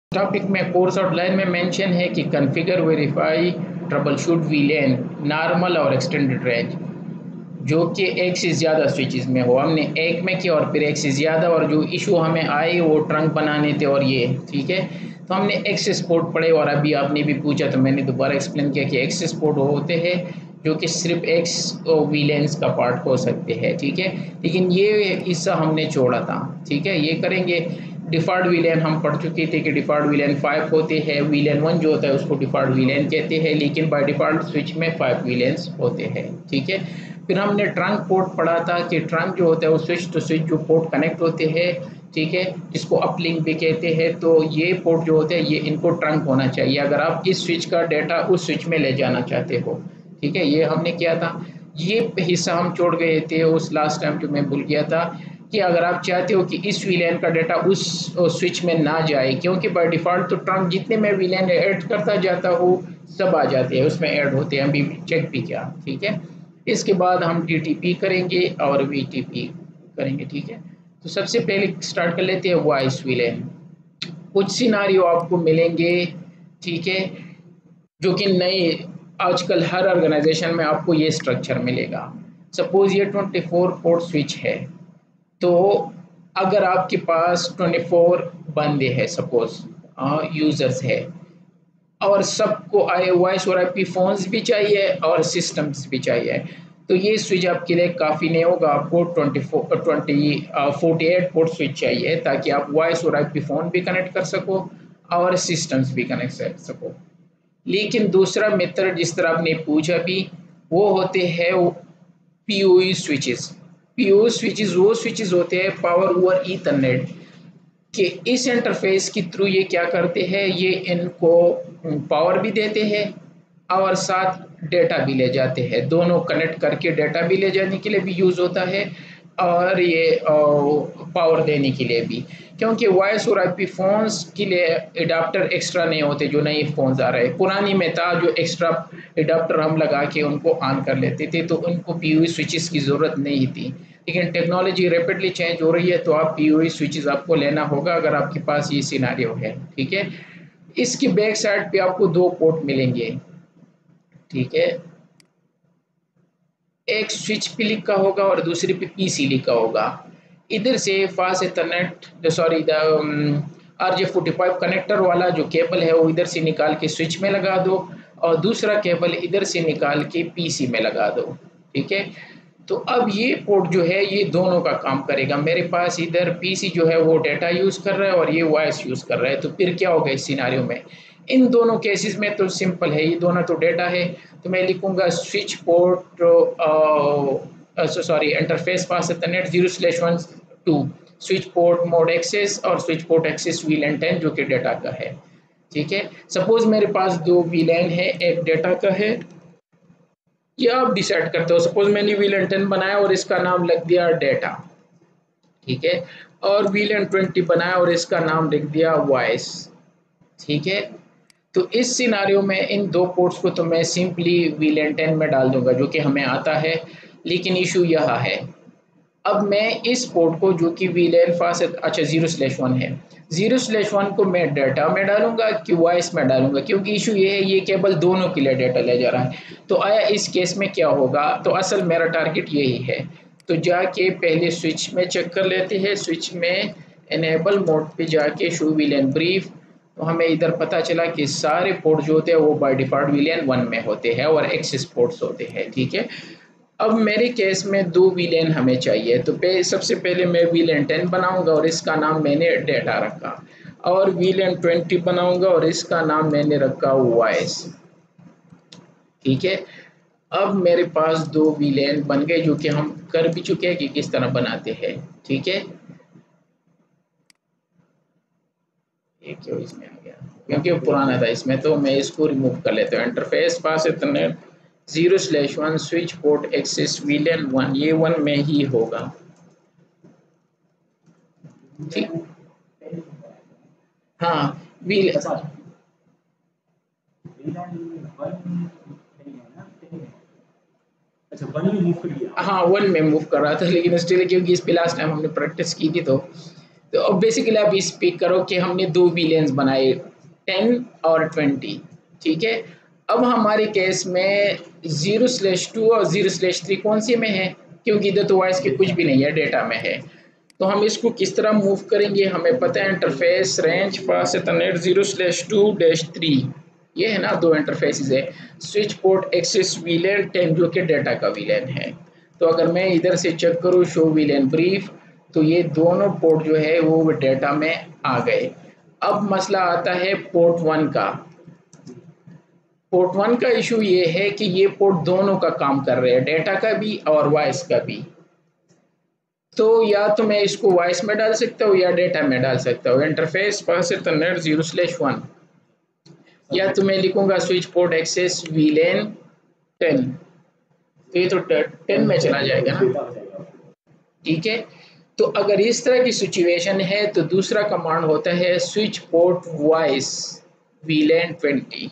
Topic में course outline में mention है कि configure, verify, troubleshoot VLAN normal और एक्सटेंडेड रेंज जो कि एक से ज़्यादा स्विचेस में हो। हमने एक में किया और फिर एक से ज़्यादा, और जो इशू हमें आए वो ट्रंक बनाने थे और ये ठीक है। तो हमने एक्सेस पोर्ट पढ़े और अभी आपने भी पूछा तो मैंने दोबारा एक्सप्लेन किया कि एक्सेस पोर्ट होते हैं जो कि सिर्फ एक्स वीलेंस का पार्ट हो सकते हैं, ठीक है। लेकिन ये हिस्सा हमने छोड़ा था, ठीक है। ये करेंगे। डिफ़ॉल्ट वीलैन हम पढ़ चुके थे कि डिफ़ॉल्ट वीलैन 5 होते हैं। वीलैन 1 जो होता है उसको डिफ़ॉल्ट वीलैन कहते हैं, लेकिन बाय डिफ़ॉल्ट स्विच में 5 वीलैन्स होते हैं, ठीक है। फिर हमने ट्रंक पोर्ट पढ़ा था कि ट्रंक जो होता है वो स्विच टू स्विच जो पोर्ट कनेक्ट होते हैं, ठीक है, जिसको अपलिंक भी कहते हैं। तो ये पोर्ट जो होते हैं ये इनको ट्रंक होना चाहिए अगर आप इस स्विच का डाटा उस स्विच में ले जाना चाहते हो, ठीक है। ये हमने किया था। ये हिस्सा हम छोड़ गए थे उस लास्ट टाइम जो मैं भूल गया था कि अगर आप चाहते हो कि इस वीलैन का डाटा उस स्विच में ना जाए, क्योंकि बाय डिफ़ॉल्ट तो ट्रंक जितने मैं वीलैन ऐड करता जाता हूँ सब आ जाते हैं, उसमें ऐड होते हैं, अभी चेक भी किया, ठीक है। इसके बाद हम टीटीपी करेंगे और वीटीपी करेंगे, ठीक है। तो सबसे पहले स्टार्ट कर लेते हैं वॉइस वीलैन। कुछ सिनारियो आपको मिलेंगे, ठीक है, जो कि नए आजकल हर ऑर्गेनाइजेशन में आपको ये स्ट्रक्चर मिलेगा। सपोज ये 24 पोर्ट स्विच है, तो अगर आपके पास 24 बंदे हैं, सपोज यूजर्स है, और सबको आई वॉइस और आईपी फोन्स भी चाहिए और सिस्टम्स भी चाहिए, तो ये स्विच आपके लिए काफ़ी नहीं होगा। आपको 48 पोर्ट स्विच चाहिए ताकि आप वॉइस और आईपी फ़ोन भी कनेक्ट कर सको और सिस्टम्स भी कनेक्ट कर सको। लेकिन दूसरा मेथड जिस तरह आपने पूछा भी, वो होते हैं पीओई स्विचेस। पीओई स्विचेस वो स्विचेस होते हैं पावर ओवर ईथरनेट कि इस इंटरफेस के थ्रू ये क्या करते हैं, ये इनको पावर भी देते हैं और साथ डेटा भी ले जाते हैं। दोनों कनेक्ट करके डेटा भी ले जाने के लिए भी यूज़ होता है और ये पावर देने के लिए भी, क्योंकि वॉइस और आईपी फ़ोन्स के लिए एडाप्टर एक्स्ट्रा नहीं होते जो नए फ़ोन्स आ रहे हैं। पुरानी में था जो एक्स्ट्रा एडाप्टर हम लगा के उनको ऑन कर लेते थे, तो उनको पीओई स्विचेस की ज़रूरत नहीं थी। लेकिन टेक्नोलॉजी रैपिडली चेंज हो रही है, तो आप पीओई स्विचेस आपको लेना होगा अगर आपके पास ये सिनेरियो है, ठीक है। इसकी बैक साइड पे आपको 2 पोर्ट मिलेंगे, ठीक है। एक स्विच पे लिखा होगा और दूसरे पे पीसी लिखा होगा। इधर से fast Ethernet sorry the RJ45 connector वाला जो केबल है वो इधर से निकाल के स्विच में लगा दो और दूसरा केबल इधर से निकाल के पीसी में लगा दो, ठीक है। तो अब ये पोर्ट जो है ये दोनों का काम करेगा। मेरे पास इधर पीसी जो है वो डेटा यूज़ कर रहा है और ये वॉइस यूज़ कर रहा है, तो फिर क्या होगा इस सिनेरियो में। इन दोनों केसेस में तो सिंपल है, ये दोनों तो डेटा है, तो मैं लिखूंगा switch port sorry interface fast Ethernet 0/1 to switch port mode access और स्विच पोर्ट एक्सेस वीलैन 10 जो कि डेटा का है, ठीक है। सपोज मेरे पास 2 वीलैन है, एक डेटा का है, ये आप डिसाइड करते हो। सपोज मैंने वीलन 10 बनाया और इसका नाम लग दिया डेटा, ठीक है, और वीलन 20 बनाया और इसका नाम लिख दिया वॉइस, ठीक है। तो इस सिनारियो में इन 2 पोर्ट्स को तो मैं सिंपली वीलन 10 में डाल दूंगा जो कि हमें आता है, लेकिन इशू यह है अब मैं इस पोर्ट को जो कि वीलैन फास्ट अच्छा 0/1 है, 0/1 को मैं डाटा में डालूंगा कि वॉइस में डालूंगा, क्योंकि इशू ये है ये केवल दोनों के लिए डाटा ले जा रहा है। तो आया इस केस में क्या होगा, तो असल मेरा टारगेट यही है। तो जाके पहले स्विच में चेक कर लेते हैं, स्विच में इनेबल मोड पे जाके शो वीलैन ब्रीफ, तो हमें इधर पता चला कि सारे पोर्ट जो होते हैं वो बाय डिफ़ॉल्ट वीलैन 1 में होते हैं और एक्सेस पोर्ट्स होते हैं, ठीक है। अब मेरे केस में 2 वीलेन हमें चाहिए, तो सबसे पहले मैं वीलेन 10 बनाऊंगा और इसका नाम मैंने डेटा रखा, और वीलेन 20 बनाऊंगा और इसका नाम मैंने रखा वॉइस, ठीक है। अब मेरे पास 2 वीलेन बन गए जो कि हम कर भी चुके हैं कि किस तरह बनाते हैं, ठीक है। ये क्यों इसमें आ गया, क्योंकि वो पुराना था इसमें, तो मैं इसको रिमूव कर लेता हूँ। इंटरफेस पास इतने 0/1 स्विच पोर्ट एक्सेस वीलन 1, ये 1 में ही होगा, ठीक। हाँ वील हाँ 1 में मूव कर रहा था, लेकिन स्टिल क्योंकि इस पे लास्ट टाइम हमने प्रैक्टिस की थी, तो तो अब बेसिकली आप इस पिक करो कि हमने दो वीलेंस बनाए 10 और 20, ठीक है। अब हमारे केस में 0/2 और 0/3 कौन से में है, क्योंकि इधर तो वॉइस के कुछ भी नहीं है, डेटा में है। तो हम इसको किस तरह मूव करेंगे, हमें पता है इंटरफेस रेंज पास एथरनेट 0/2-3, ये है ना, दो इंटरफेसेस है। स्विच पोर्ट एक्सेस वीलेन 10 जो कि डाटा का वीलेन है। तो अगर मैं इधर से चेक करूँ शो वीलेन ब्रीफ, तो ये दोनों पोर्ट जो है वो डाटा में आ गए। अब मसला आता है पोर्ट 1 का। पोर्ट 1 का इशू ये है कि ये पोर्ट दोनों का काम कर रहे हैं, डाटा का भी और वॉइस का भी। तो या तो मैं इसको वॉइस में डाल सकता हूँ या डेटा में डाल सकता हूँ। इंटरफेस पास एथरनेट 0/1, या तो मैं लिखूंगा स्विच पोर्ट एक्सेस वीलेन 10, तो ये तो 10 में चला जाएगा ना, ठीक है। तो अगर इस तरह की सिचुएशन है तो दूसरा कमांड होता है स्विच पोर्ट वॉइस वीलेन 20।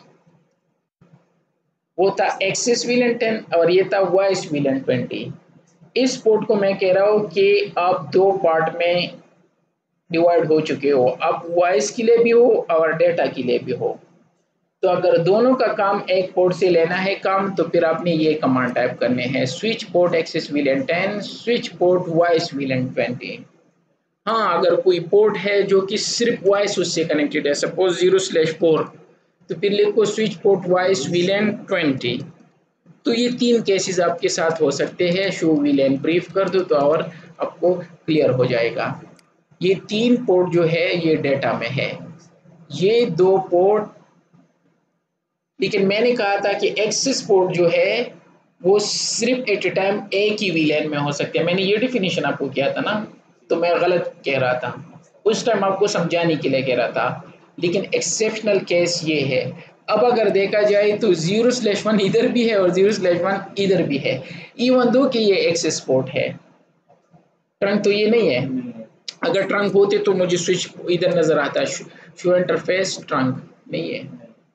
वो था एक्सेस वीलेन 10 और ये था वॉइस वीलेन 20। इस पोर्ट को मैं कह रहा हूँ कि आप दो पार्ट में डिवाइड हो चुके हो, आप वॉइस के लिए भी हो और डेटा के लिए भी हो। तो अगर दोनों का काम एक पोर्ट से लेना है काम, तो फिर आपने ये कमांड टाइप करने हैं switch port access VLAN 10 switch port voice VLAN 20। हाँ, अगर कोई पोर्ट है जो कि सिर्फ वॉइस उससे कनेक्टेड है, सपोज 0/4, तो फिर लिखो स्विच पोर्ट वॉइस वीलेन 20। तो ये तीन केसेस आपके साथ हो सकते हैं। शो वीलेन ब्रीफ कर दो तो और आपको क्लियर हो जाएगा। ये तीन पोर्ट जो है ये डेटा में है, ये दो पोर्ट, लेकिन मैंने कहा था कि एक्सेस पोर्ट जो है वो सिर्फ एट ए टाइम एक ही वीलेन में हो सकते हैं। मैंने ये डिफिनीशन आपको किया था ना, तो मैं गलत कह रहा था उस टाइम, आपको समझाने के लिए कह रहा था, लेकिन एक्सेप्शनल केस ये है। अब अगर देखा जाए तो 0/1 इधर भी है और 0/1 इधर भी है, इवन दो कि ये एक्सेस पोर्ट है। ट्रंक तो ये नहीं है, अगर ट्रंक होते तो मुझे स्विच इधर नजर आता, शो इंटरफेस ट्रंक नहीं है।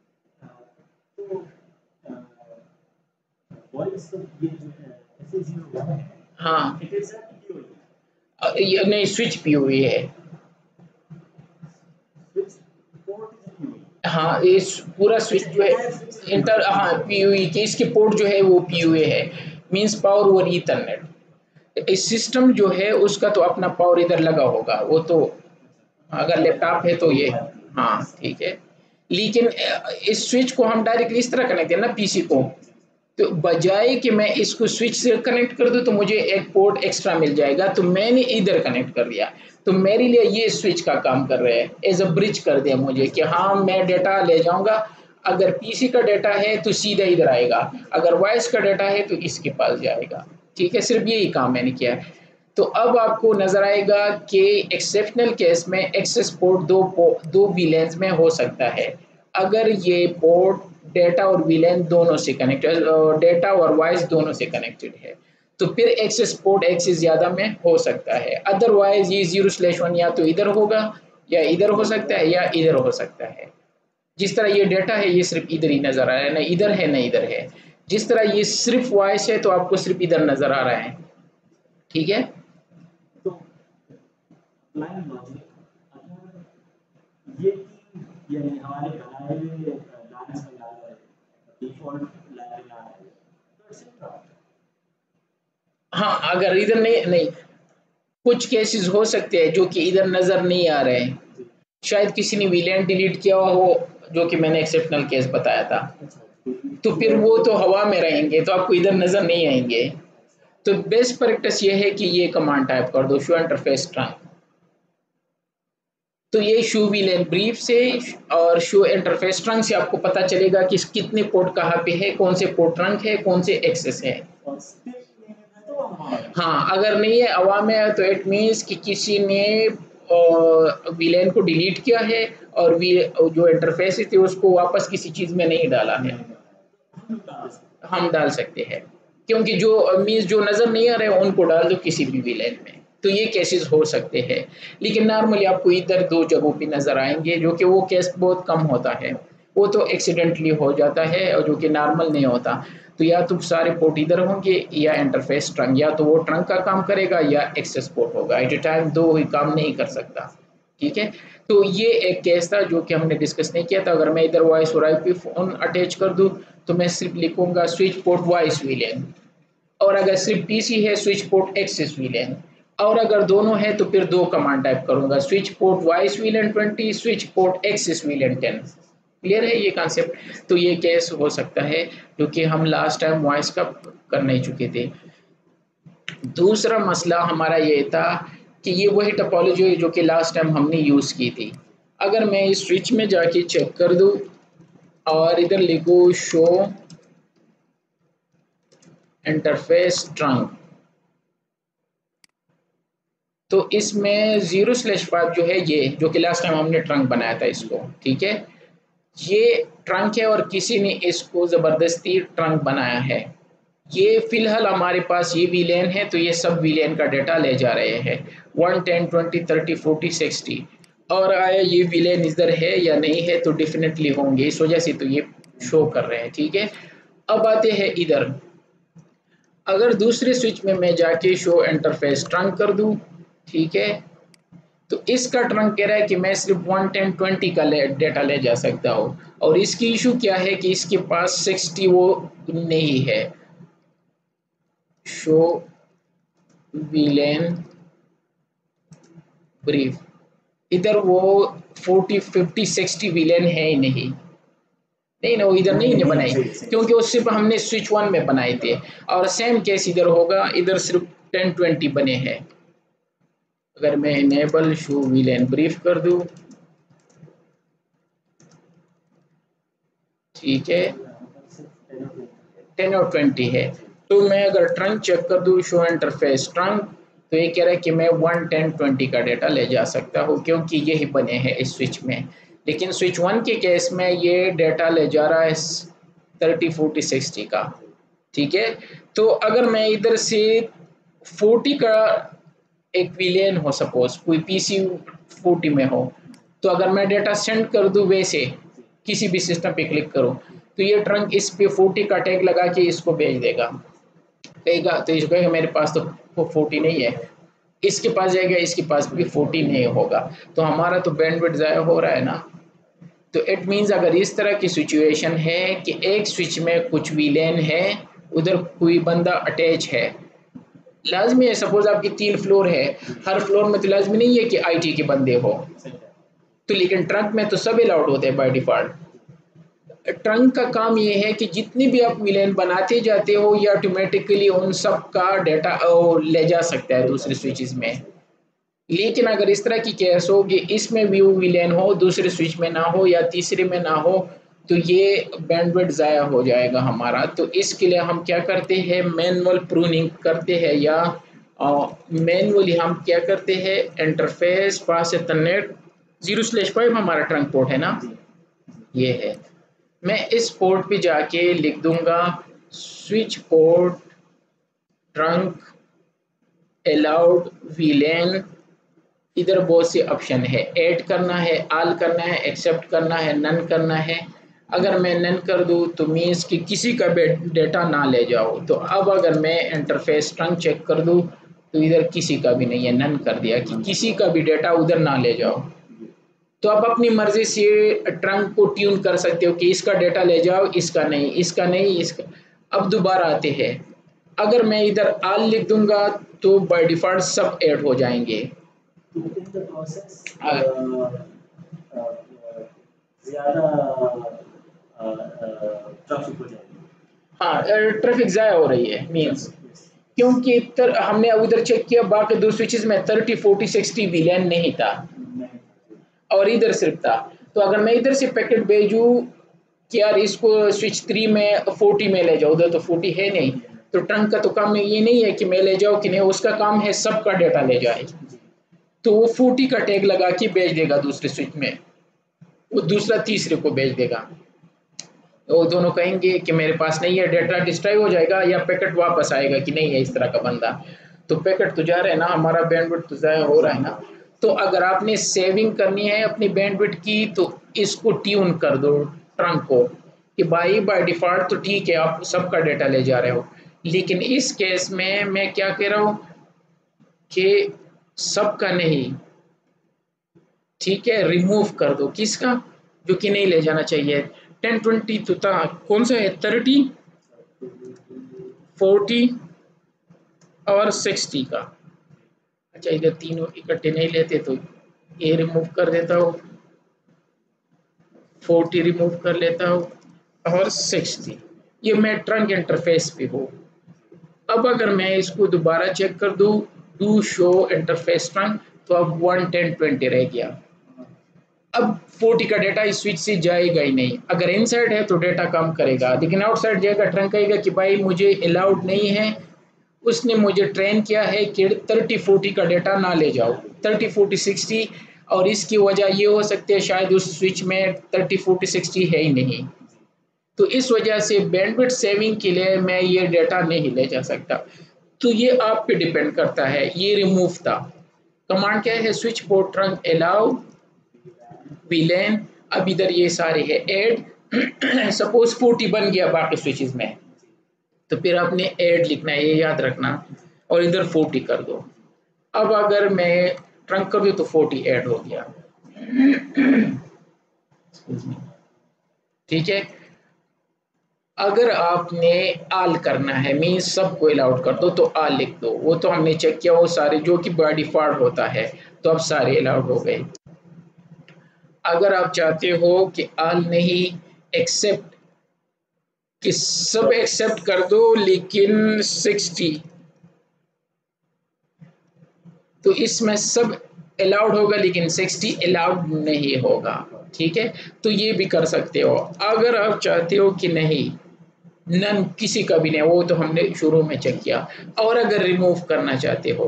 हाँ, ये नहीं, स्विच पीओवी है। हाँ, इस पूरा स्विच जो है इंटर, हाँ पीयूई के, इसके पोर्ट जो है वो पीयूए है, मींस पावर ओवर ईथरनेट। इस सिस्टम जो है उसका तो अपना पावर इधर लगा होगा, वो तो अगर लैपटॉप है तो ये, हाँ ठीक है। लेकिन इस स्विच को हम डायरेक्टली इस तरह कनेक्ट है ना पीसी को, तो बजाय कि मैं इसको स्विच से कनेक्ट कर दूं तो मुझे एक पोर्ट एक्स्ट्रा मिल जाएगा, तो मैंने इधर कनेक्ट कर दिया। तो मेरे लिए ये स्विच का काम कर रहे हैं, एज अ ब्रिज कर दिया मुझे कि हाँ मैं डेटा ले जाऊंगा, अगर पीसी का डेटा है तो सीधा इधर आएगा, अगर वॉइस का डेटा है तो इसके पास जाएगा, ठीक है। सिर्फ यही काम मैंने किया है। तो अब आपको नजर आएगा कि एक्सेप्शनल केस में एक्सेस पोर्ट दो वीलेंस में हो सकता है, अगर ये पोर्ट डेटा और वीलेन दोनों से कनेक्टेड, डेटा और वॉइस दोनों से कनेक्टेड है, तो फिर एक्सेस पोर्ट एक्सेस ज्यादा में हो सकता है। अदरवाइज ये 0/1 या तो इधर होगा या इधर हो सकता है या इधर हो सकता है। जिस तरह ये डेटा है ये सिर्फ इधर ही नजर आ रहा है, ना इधर है ना इधर है। जिस तरह ये सिर्फ वॉइस है तो आपको सिर्फ इधर नजर आ रहा है, ठीक है। हाँ, अगर इधर नहीं नहीं, कुछ केसेस हो सकते हैं जो कि इधर नजर नहीं आ रहे हैं, शायद किसी ने वीलेन डिलीट किया हो, जो कि मैंने एक्सेप्शनल केस बताया था, तो फिर वो तो हवा में रहेंगे तो आपको इधर नजर नहीं आएंगे। तो बेस्ट प्रैक्टिस ये है कि ये कमांड टाइप कर दो शो इंटरफेस ट्रंक। तो ये शो वीलेन ब्रीफ से और शो इंटरफेस ट्रंक से आपको पता चलेगा कि कितने पोर्ट कहाँ पे है, कौन से पोर्ट ट्रंक है, कौन से एक्सेस है। हाँ, अगर नहीं है हवा में है तो इट मीन्स कि किसी ने वीलेन को डिलीट किया है और जो इंटरफेस थी उसको वापस किसी चीज में नहीं डाला है। हम डाल सकते हैं, क्योंकि जो मीन्स जो नजर नहीं आ रहे उनको डाल दो किसी भी वीलेन में, तो ये केसेस हो सकते हैं। लेकिन नॉर्मली आपको इधर दो जगहों पे नजर आएंगे, जो कि वो केस बहुत कम होता है। वो तो एक्सीडेंटली हो जाता है और जो कि नॉर्मल नहीं होता। तो या तो सारे पोर्ट इधर होंगे या इंटरफेस ट्रंक, या तो वो ट्रंक का काम करेगा या एक्सेस पोर्ट होगा। एट ए टाइम दो ही काम नहीं कर सकता। ठीक है, तो ये एक केस था जो कि हमने डिस्कस नहीं किया था। अगर मैं इधर वॉइस और आईपी फोन अटैच कर दूं तो मैं सिर्फ लिखूंगा स्विच पोर्ट वॉइस वीलैन, और अगर सिर्फ पीसी है स्विच पोर्ट एक्सेस वीलैन, और अगर दोनों है तो फिर दो कमांड टाइप करूंगा, switch port voice VLAN 20, switch port access VLAN 10। Clear है ये कॉन्सेप्ट? तो ये केस हो सकता है जो कि हम लास्ट टाइम वॉइस का कर नहीं चुके थे। दूसरा मसला हमारा ये था कि ये वही टोपोलॉजी है जो कि लास्ट टाइम हमने यूज की थी। अगर मैं इस स्विच में जाके चेक कर दूं और इधर लिखूं शो इंटरफेस ट्रंक, तो इसमें 0/5 जो है, ये जो कि लास्ट टाइम हमने ट्रंक बनाया था इसको, ठीक है, ये ट्रंक है और किसी ने इसको जबरदस्ती ट्रंक बनाया है। ये फिलहाल हमारे पास ये वीलेन है, तो ये सब वीलेन का डेटा ले जा रहे हैं 1, 10, 20, 30, 40, 60। और आया ये वीलेन इधर है या नहीं है, तो डेफिनेटली होंगे, इस वजह से तो ये शो कर रहे हैं। ठीक है, अब आते हैं इधर। अगर दूसरे स्विच में मैं जाके शो इंटरफेस ट्रंक कर दूं, ठीक है, तो इसका ट्रंक कह रहा है कि मैं सिर्फ 1, 10, 20 का डेटा ले जा सकता हूँ, और इसकी इशू क्या है कि इसके पास 60 वो नहीं है। शो वीलेन ब्रीफ, इधर वो 40, 50, 60 वीलेन है ही नहीं। नहीं ना, वो इधर नहीं बनाई, क्योंकि वो सिर्फ हमने स्विच 1 में बनाए थे। और सेम केस इधर होगा, इधर सिर्फ 10, 20 बने हैं। अगर मैं इनेबल शो वीलेन ब्रीफ कर दूं, ठीक है, 10 और 20 है, तो मैं अगर ट्रंक चेक कर दूं शो इंटरफेस ट्रंक, तो ये कह रहा है कि मैं 1, 10, 20 का डेटा ले जा सकता हूँ, क्योंकि यही बने हैं इस स्विच में। लेकिन स्विच 1 के केस में ये डेटा ले जा रहा है 30, 40, 60 का। ठीक है, तो अगर मैं इधर से 40 का एक विलेन हो, सपोज कोई पीसी 40 में हो, तो अगर मैं डेटा सेंड कर दूं वैसे किसी भी सिस्टम पे क्लिक करूं, तो ये ट्रंक इस पे 40 का टैग लगा के इसको भेज देगा। कहेगा तो इसको कहेगा मेरे पास तो 40 नहीं है, इसके पास जाएगा, इसके पास भी 40 नहीं होगा, तो हमारा तो बैंडविड्थ ज़ाया हो रहा है ना। तो इट मीन्स अगर इस तरह की सिचुएशन है कि एक स्विच में कुछ विलेन है, उधर कोई बंदा अटैच है, लाजमी है, सपोज आपकी 3 फ्लोर है, हर फ्लोर में तो लाजमी नहीं है कि आईटी के बंदे हो, तो लेकिन ट्रंक में तो सब अलाउड होते हैं बाय डिफॉल्ट। ट्रंक का काम ये है कि जितनी भी आप विलेन बनाते जाते हो, ये ऑटोमेटिकली उन सब का डाटा ले जा सकता है दूसरे स्विचेस में। लेकिन अगर इस तरह की केस हो कि इसमें भी वो विलेन हो, दूसरे स्विच में ना हो या तीसरे में ना हो, तो ये बैंडविड्थ ज़ाया हो जाएगा हमारा। तो इसके लिए हम क्या करते हैं, मैनुअल प्रूनिंग करते हैं, या मैनुअली हम क्या करते हैं, इंटरफेस पास इथरनेट 0/5 हमारा ट्रंक पोर्ट है ना, ये है। मैं इस पोर्ट पे जाके लिख दूंगा switch port trunk allowed VLAN. इधर बहुत से ऑप्शन है, ऐड करना है, ऑल करना है, एक्सेप्ट करना है, नन करना है। अगर मैं नन कर दूं तो मीन्स कि किसी का डेटा ना ले जाओ। तो अब अगर मैं इंटरफेस ट्रंक चेक कर दूं तो इधर किसी का भी नहीं है, नन कर दिया कि किसी का भी डेटा उधर ना ले जाओ। तो आप अपनी मर्जी से ट्रंक को ट्यून कर सकते हो कि इसका डेटा ले जाओ, इसका नहीं, इसका नहीं, इसका। अब दोबारा आते हैं, अगर मैं इधर ऑल लिख दूंगा तो बाय डिफॉल्ट सब ऐड हो जाएंगे। हाँ, ट्रैफिक ज़ाया हो रही है मीन्स, क्योंकि हमने उधर चेक किया बाकी दो स्विचेस में 30, 40, 60 विलेन नहीं था और इधर सिर्फ था। तो अगर मैं इधर से पैकेट भेजूं कि यार इसको स्विच 3 में 40 में ले जाओ, उधर तो 40 है नहीं, तो ट्रंक का तो काम ये नहीं है कि मैं ले जाऊँ कि नहीं, उसका काम है सबका डेटा ले जाए। तो वो 40 का टैग लगा के भेज देगा दूसरे स्विच में, वो दूसरा तीसरे को भेज देगा। तो वो दोनों कहेंगे कि मेरे पास नहीं है, डेटा डिस्ट्रॉय हो जाएगा या पैकेट वापस आएगा कि नहीं है इस तरह का बंदा। तो पैकेट तो जा रहा है ना, हमारा बैंडविड्थ तो ज़ाया हो रहा है ना। तो अगर आपने सेविंग करनी है अपनी बैंडविड्थ की तो इसको ट्यून कर दो, ट्रंक को कि भाई बाय डिफॉल्ट तो ठीक है आप सबका डेटा ले जा रहे हो, लेकिन इस केस में मैं क्या कह रहा हूँ कि सबका नहीं, ठीक है, रिमूव कर दो किसका, जो कि नहीं ले जाना चाहिए। 1020 तो था, कौन सा है, 30, 40 और 60 का। अच्छा इधर तीनों इकट्ठे नहीं लेते तो ये रिमूव कर देता हूँ, 40 रिमूव कर लेता हूँ और 60, ये मैं ट्रंक इंटरफेस पे हूँ। अब अगर मैं इसको दोबारा चेक कर दूँ, डू शो इंटरफेस ट्रंक, तो अब 11020 रह गया। अब 40 का डेटा इस स्विच से जाएगा ही नहीं, अगर इनसाइड है तो डेटा कम करेगा, लेकिन आउटसाइड जाएगा, ट्रंक कहेगा कि भाई मुझे अलाउड नहीं है, उसने मुझे ट्रेन किया है कि 30-40 का डेटा ना ले जाओ, 30-40-60, और इसकी वजह ये हो सकती है शायद उस स्विच में 30-40-60 है ही नहीं, तो इस वजह से बैंडविड्थ सेविंग के लिए मैं ये डेटा नहीं ले जा सकता। तो ये आप पे डिपेंड करता है। ये रिमूव था, कमांड क्या है, switch port trunk allow VLAN, अब इधर ये सारे है ऐड सपोज 40 बन गया बाकी स्विचेस में, तो फिर आपने ऐड लिखना है, ये याद रखना, और इधर 40 कर दो। अब अगर मैं ट्रंक कर दूं तो 40 ऐड हो गया, ठीक है। अगर आपने आल करना है, मीन्स सबको अलाउड कर दो, तो आल लिख दो, वो तो हमने चेक किया, वो सारे जो कि बाय डिफॉल्ट होता है, तो अब सारे अलाउड हो गए। अगर आप चाहते हो कि आल नहीं, एक्सेप्ट, कि सब एक्सेप्ट कर दो लेकिन 60, तो इसमें सब अलाउड होगा लेकिन 60 अलाउड नहीं होगा, ठीक है, तो ये भी कर सकते हो। अगर आप चाहते हो कि नहीं नन, किसी का भी नहीं, वो तो हमने शुरू में चेक किया, और अगर रिमूव करना चाहते हो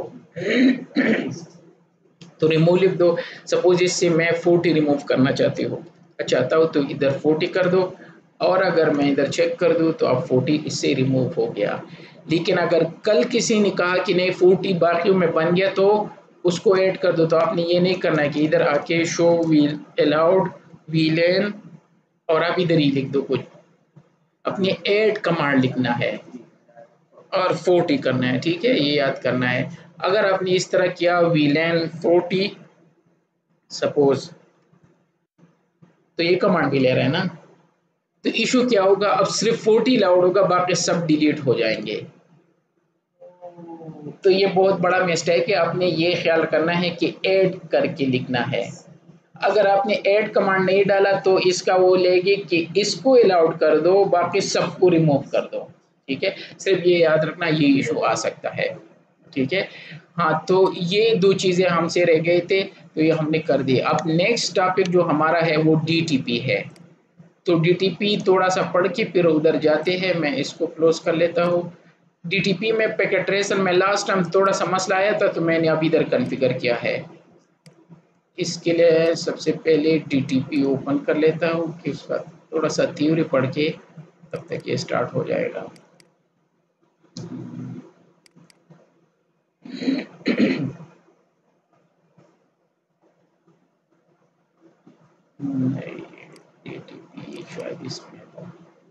तो रिमूव लिख दो, सपोज इससे मैं 40 रिमूव करना चाहती हूँ, चाहता हूँ, तो इधर 40 कर दो, और अगर मैं इधर चेक कर दूँ तो अब 40 इससे रिमूव हो गया। लेकिन अगर कल किसी ने कहा कि नहीं 40 बाकियों में बन गया तो उसको ऐड कर दो, तो आपने ये नहीं करना है कि इधर आके शो व्हील अलाउड वीलेन और आप इधर ही लिख दो कुछ, अपनी ऐड कमांड लिखना है और 40 करना है, ठीक है, ये याद करना है। अगर आपने इस तरह किया वीलेन 40 सपोज, तो ये कमांड भी ले रहा है ना, तो इशू क्या होगा, अब सिर्फ 40 लाउड होगा, बाकी सब डिलीट हो जाएंगे। तो ये बहुत बड़ा मिस्टेक है, आपने ये ख्याल करना है कि ऐड करके लिखना है। अगर आपने ऐड कमांड नहीं डाला तो इसका वो लेगी कि इसको अलाउड कर दो, बाकी सबको रिमूव कर दो, ठीक है, सिर्फ ये याद रखना, ये इशू आ सकता है, ठीक है। हाँ, तो ये दो चीज़ें हमसे रह गए थे, तो ये हमने कर दी। अब नेक्स्ट टॉपिक जो हमारा है वो डीटीपी है, तो डीटीपी थोड़ा सा पढ़ के फिर उधर जाते हैं, मैं इसको क्लोज कर लेता हूँ। डीटीपी में पैकेट ट्रेसर में लास्ट टाइम थोड़ा सा मसला आया था, तो मैंने अभी इधर कॉन्फ़िगर किया है। इसके लिए सबसे पहले डीटीपी ओपन कर लेता हूँ कि उसका थोड़ा सा थ्योरी पढ़ के तब तक ये स्टार्ट हो जाएगा। डीटीपी शायद इसमें था,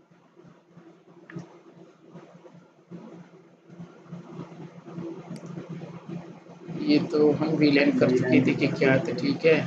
ये तो हम वीलेन कर चुके थे कि क्या था, ठीक है।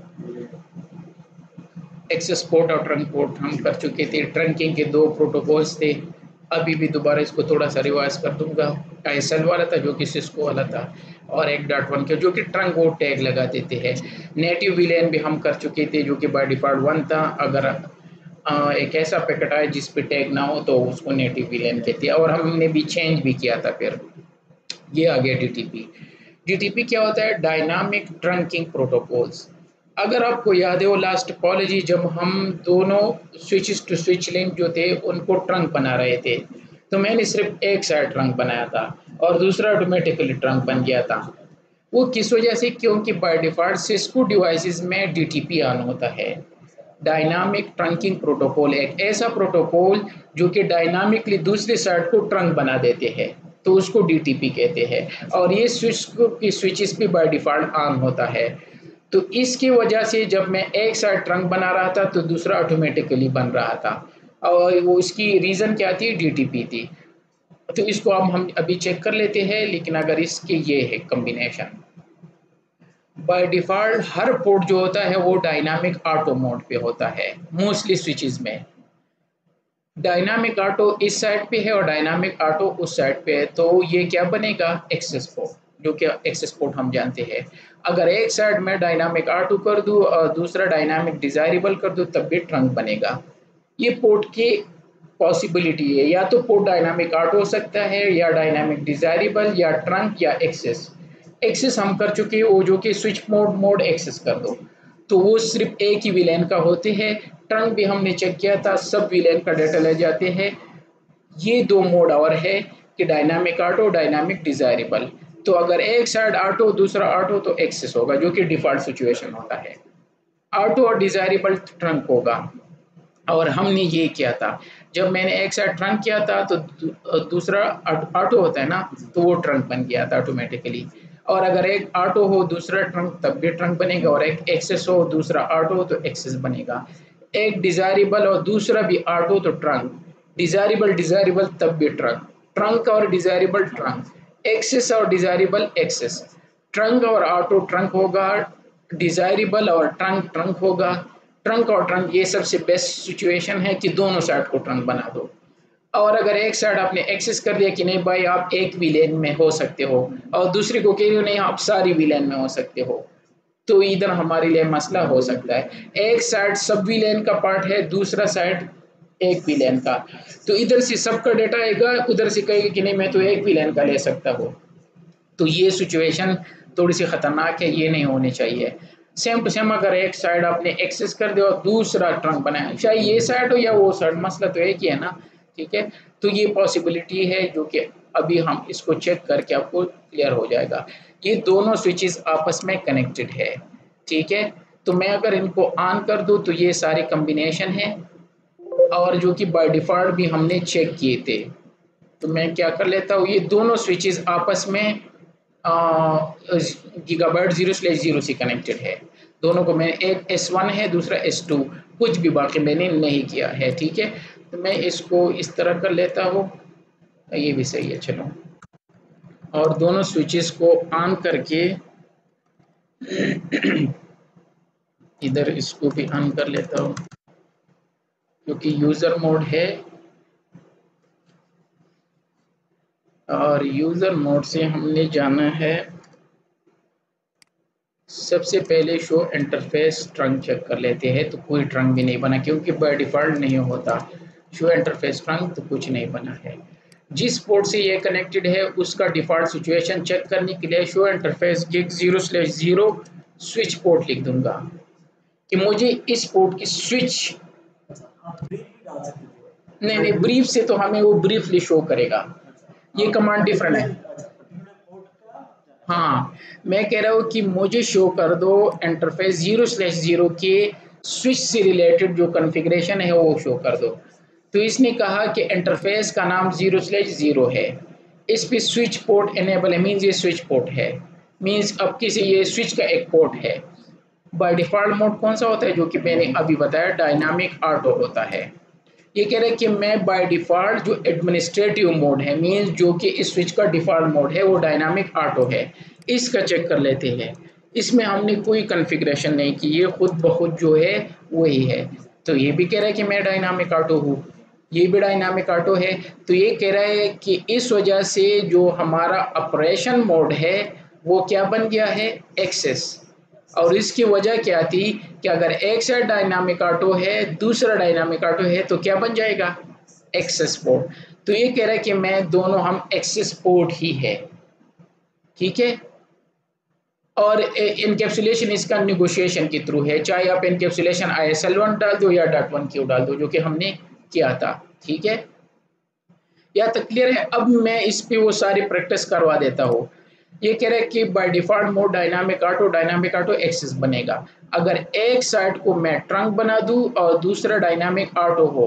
एक्सेस पोर्ट और ट्रंक पोर्ट हम कर चुके थे, ट्रंकिंग के दो प्रोटोकॉल्स थे, अभी भी दोबारा इसको थोड़ा सा रिवाइज कर दूंगा। आईएसएल वाला था जो कि सिस्को वाला था, और 1.1 के जो कि ट्रंक और टैग लगा देते हैं। नेटिव वीलेन भी हम कर चुके थे जो कि बाय डिफॉल्ट 1 था, अगर एक ऐसा पैकेट आए जिस पे टैग ना हो तो उसको नेटिव वीलेन कहते हैं, और हमने भी चेंज भी किया था। फिर ये आ गया डीटीपी। डीटीपी क्या होता है, डायनामिक ट्रंकिंग प्रोटोकॉल्स। अगर आपको याद है वो लास्ट टोपोलॉजी जब हम दोनों स्विचेस टू स्विच लिंक जो थे उनको ट्रंक बना रहे थे, तो मैंने सिर्फ एक साइड ट्रंक बनाया था और दूसरा ऑटोमेटिकली ट्रंक बन गया था। वो किस वजह से, क्योंकि बाय डिफॉल्ट सिस्को डिवाइसेस में डीटीपी ऑन होता है। डायनामिक ट्रंकिंग प्रोटोकॉल एक ऐसा प्रोटोकॉल जो कि डायनामिकली दूसरी साइड को ट्रंक बना देते हैं, तो उसको डीटीपी कहते हैं, और ये स्विच की स्विचेस भी बाय डिफॉल्ट ऑन होता है। तो इसकी वजह से जब मैं एक साइड ट्रंक बना रहा था तो दूसरा ऑटोमेटिकली बन रहा था, और वो इसकी रीज़न क्या थी, डीटीपी थी। तो इसको अब हम अभी चेक कर लेते हैं। लेकिन अगर इसके ये है कम्बिनेशन, बाय डिफ़ॉल्ट हर पोर्ट जो होता है वो डायनामिक ऑटो मोड पे होता है मोस्टली स्विचेस में। डायनामिक ऑटो इस साइड पे है और डायनामिक ऑटो उस साइड पे है, तो ये क्या बनेगा, एक्सेस पोर्ट, जो कि एक्सेस पोर्ट हम जानते हैं। अगर एक साइड में डायनामिक ऑटो कर दूं और दूसरा डायनामिक डिजायरेबल कर दूं तब भी ट्रंक बनेगा। ये पोर्ट की पॉसिबिलिटी है, या तो पोर्ट डायनामिक ऑटो हो सकता है या डायनामिक डिजायरेबल या ट्रंक या एक्सेस। एक्सेस हम कर चुके हैं, वो जो कि स्विच मोड एक्सेस कर दो, तो वो सिर्फ एक ही विलेन का होते हैं। ट्रंक भी हमने चेक किया था, सब विलेन का डाटा ले जाते हैं। ये दो मोड और है कि डायनामिक ऑटो, डायनामिक डिजायरेबल। तो अगर एक साइड ऑटो दूसरा ऑटो तो एक्सेस होगा, जो कि डिफॉल्ट सिचुएशन होता है। ऑटो और डिजायरेबल ट्रंक होगा। और हमने ये किया था, जब मैंने एक साइड ट्रंक किया था तो दूसरा ऑटो होता है ना, तो वो ट्रंक बन गया था ऑटोमेटिकली। और अगर एक ऑटो हो दूसरा ट्रंक तब भी ट्रंक बनेगा, और एक एक्सेस हो दूसरा ऑटो हो तो एक्सेस बनेगा। एक डिजायरेबल और दूसरा भी ऑटो तो ट्रंक, डिजायरेबल डिजायरेबल तब भी ट्रंक, ट्रंक और डिजायरेबल ट्रंक, एक्सेस और डिजायरेबल एक्सेस, ट्रंक और ऑटो ट्रंक होगा, डिजायरेबल और ट्रंक ट्रंक होगा। ट्रंक और ट्रंक ये सबसे बेस्ट सिचुएशन है कि दोनों साइड को ट्रंक बना दो। और अगर एक साइड आपने एक्सेस कर दिया कि नहीं भाई आप एक विलेन में हो सकते हो, और दूसरी को कह रहे हो नहीं आप सारी विलेन में हो सकते हो, तो इधर हमारे लिए मसला हो सकता है। एक साइड सब विलेन का पार्ट है, दूसरा साइड एक विलेन का, तो इधर से सबका डेटा आएगा, उधर से कहेगा कि नहीं मैं तो एक विलेन का ले सकता हूँ। तो ये सिचुएशन थोड़ी सी खतरनाक है, ये नहीं होनी चाहिए। सेम टू सेम अगर एक साइड आपने एक्सेस कर दिया और दूसरा ट्रंक बनाया, चाहे ये साइड हो या वो साइड, मसला तो एक ही है ना, ठीक है। तो ये पॉसिबिलिटी है जो कि अभी हम इसको चेक करके आपको क्लियर हो जाएगा। ये दोनों स्विचेस आपस में कनेक्टेड है, ठीक है। तो मैं अगर इनको ऑन कर दूं तो ये सारे कम्बिनेशन है, और जो कि बाय डिफॉल्ट भी हमने चेक किए थे। तो मैं क्या कर लेता हूँ, ये दोनों स्विचेस आपस में गीगाबाइट 0/0 से कनेक्टेड है। दोनों को मैं, एक S1 है दूसरा S2, कुछ भी बाकी मैंने नहीं किया है, ठीक है। तो मैं इसको इस तरह कर लेता हूँ, ये भी सही है चलो। और दोनों स्विचेस को ऑन करके इधर इसको भी ऑन कर लेता हूँ, क्योंकि यूज़र मोड है और यूज़र मोड से हमने जाना है। सबसे पहले शो इंटरफेस ट्रंक चेक कर लेते हैं, तो कोई ट्रंक भी नहीं बना, क्योंकि बाय डिफ़ॉल्ट नहीं होता शो इंटरफेस ट्रंक, तो कुछ नहीं बना है। जिस पोर्ट से ये कनेक्टेड है उसका डिफ़ॉल्ट सिचुएशन चेक करने के लिए show interface gig 0/0 switch port लिख दूंगा कि मुझे इस पोर्ट की स्विच, नहीं नहीं ब्रीफ से तो हमें वो ब्रीफली शो करेगा, ये कमांड डिफरेंट है। हाँ, मैं कह रहा हूँ कि मुझे शो कर दो इंटरफेस 0/0 के स्विच से रिलेटेड जो कॉन्फ़िगरेशन है वो शो कर दो। तो इसने कहा कि इंटरफेस का नाम 0/0 है, इस पे स्विच पोर्ट इनेबल है, मीन्स ये स्विच पोर्ट है, मीन्स अब किसी ये स्विच का एक पोर्ट है। बाय डिफ़ॉल्ट मोड कौन सा होता है, जो कि मैंने अभी बताया, डायनामिक ऑटो होता है। ये कह रहे हैं कि मैं बाय डिफ़ॉल्ट जो एडमिनिस्ट्रेटिव मोड है, मीन्स जो कि इस स्विच का डिफ़ॉल्ट मोड है वो डायनामिक ऑटो है, इसका चेक कर लेते हैं। इसमें हमने कोई कॉन्फ़िगरेशन नहीं की, ये खुद ब खुद जो है वही है। तो ये भी कह रहा है कि मैं डायनामिक ऑटो हूँ, ये भी डायनामिक ऑटो है। तो ये कह रहा है कि इस वजह से जो हमारा ऑपरेशन मोड है वो क्या बन गया है, एक्सेस। और इसकी वजह क्या थी कि अगर एक साइड डायनामिक ऑटो है दूसरा डायनामिक ऑटो है तो क्या बन जाएगा, एक्सेस पोर्ट। तो ये कह रहा है कि मैं दोनों हम एक्सेस पोर्ट ही है, ठीक है। और इनकेप्सुलेशन इसका निगोशिएशन के थ्रू है, चाहे आप इनकेप्सुलेशन ISL1 डाल दो या .1Q डाल दो, जो कि हमने किया था, ठीक है। या तक क्लियर है। अब मैं इस पे वो सारी प्रैक्टिस करवा देता हूँ। ये कह रहा है कि by default mode dynamic auto access बनेगा। अगर एक साइड को मैं ट्रंक बना दूं और दूसरा डायनामिक ऑटो हो,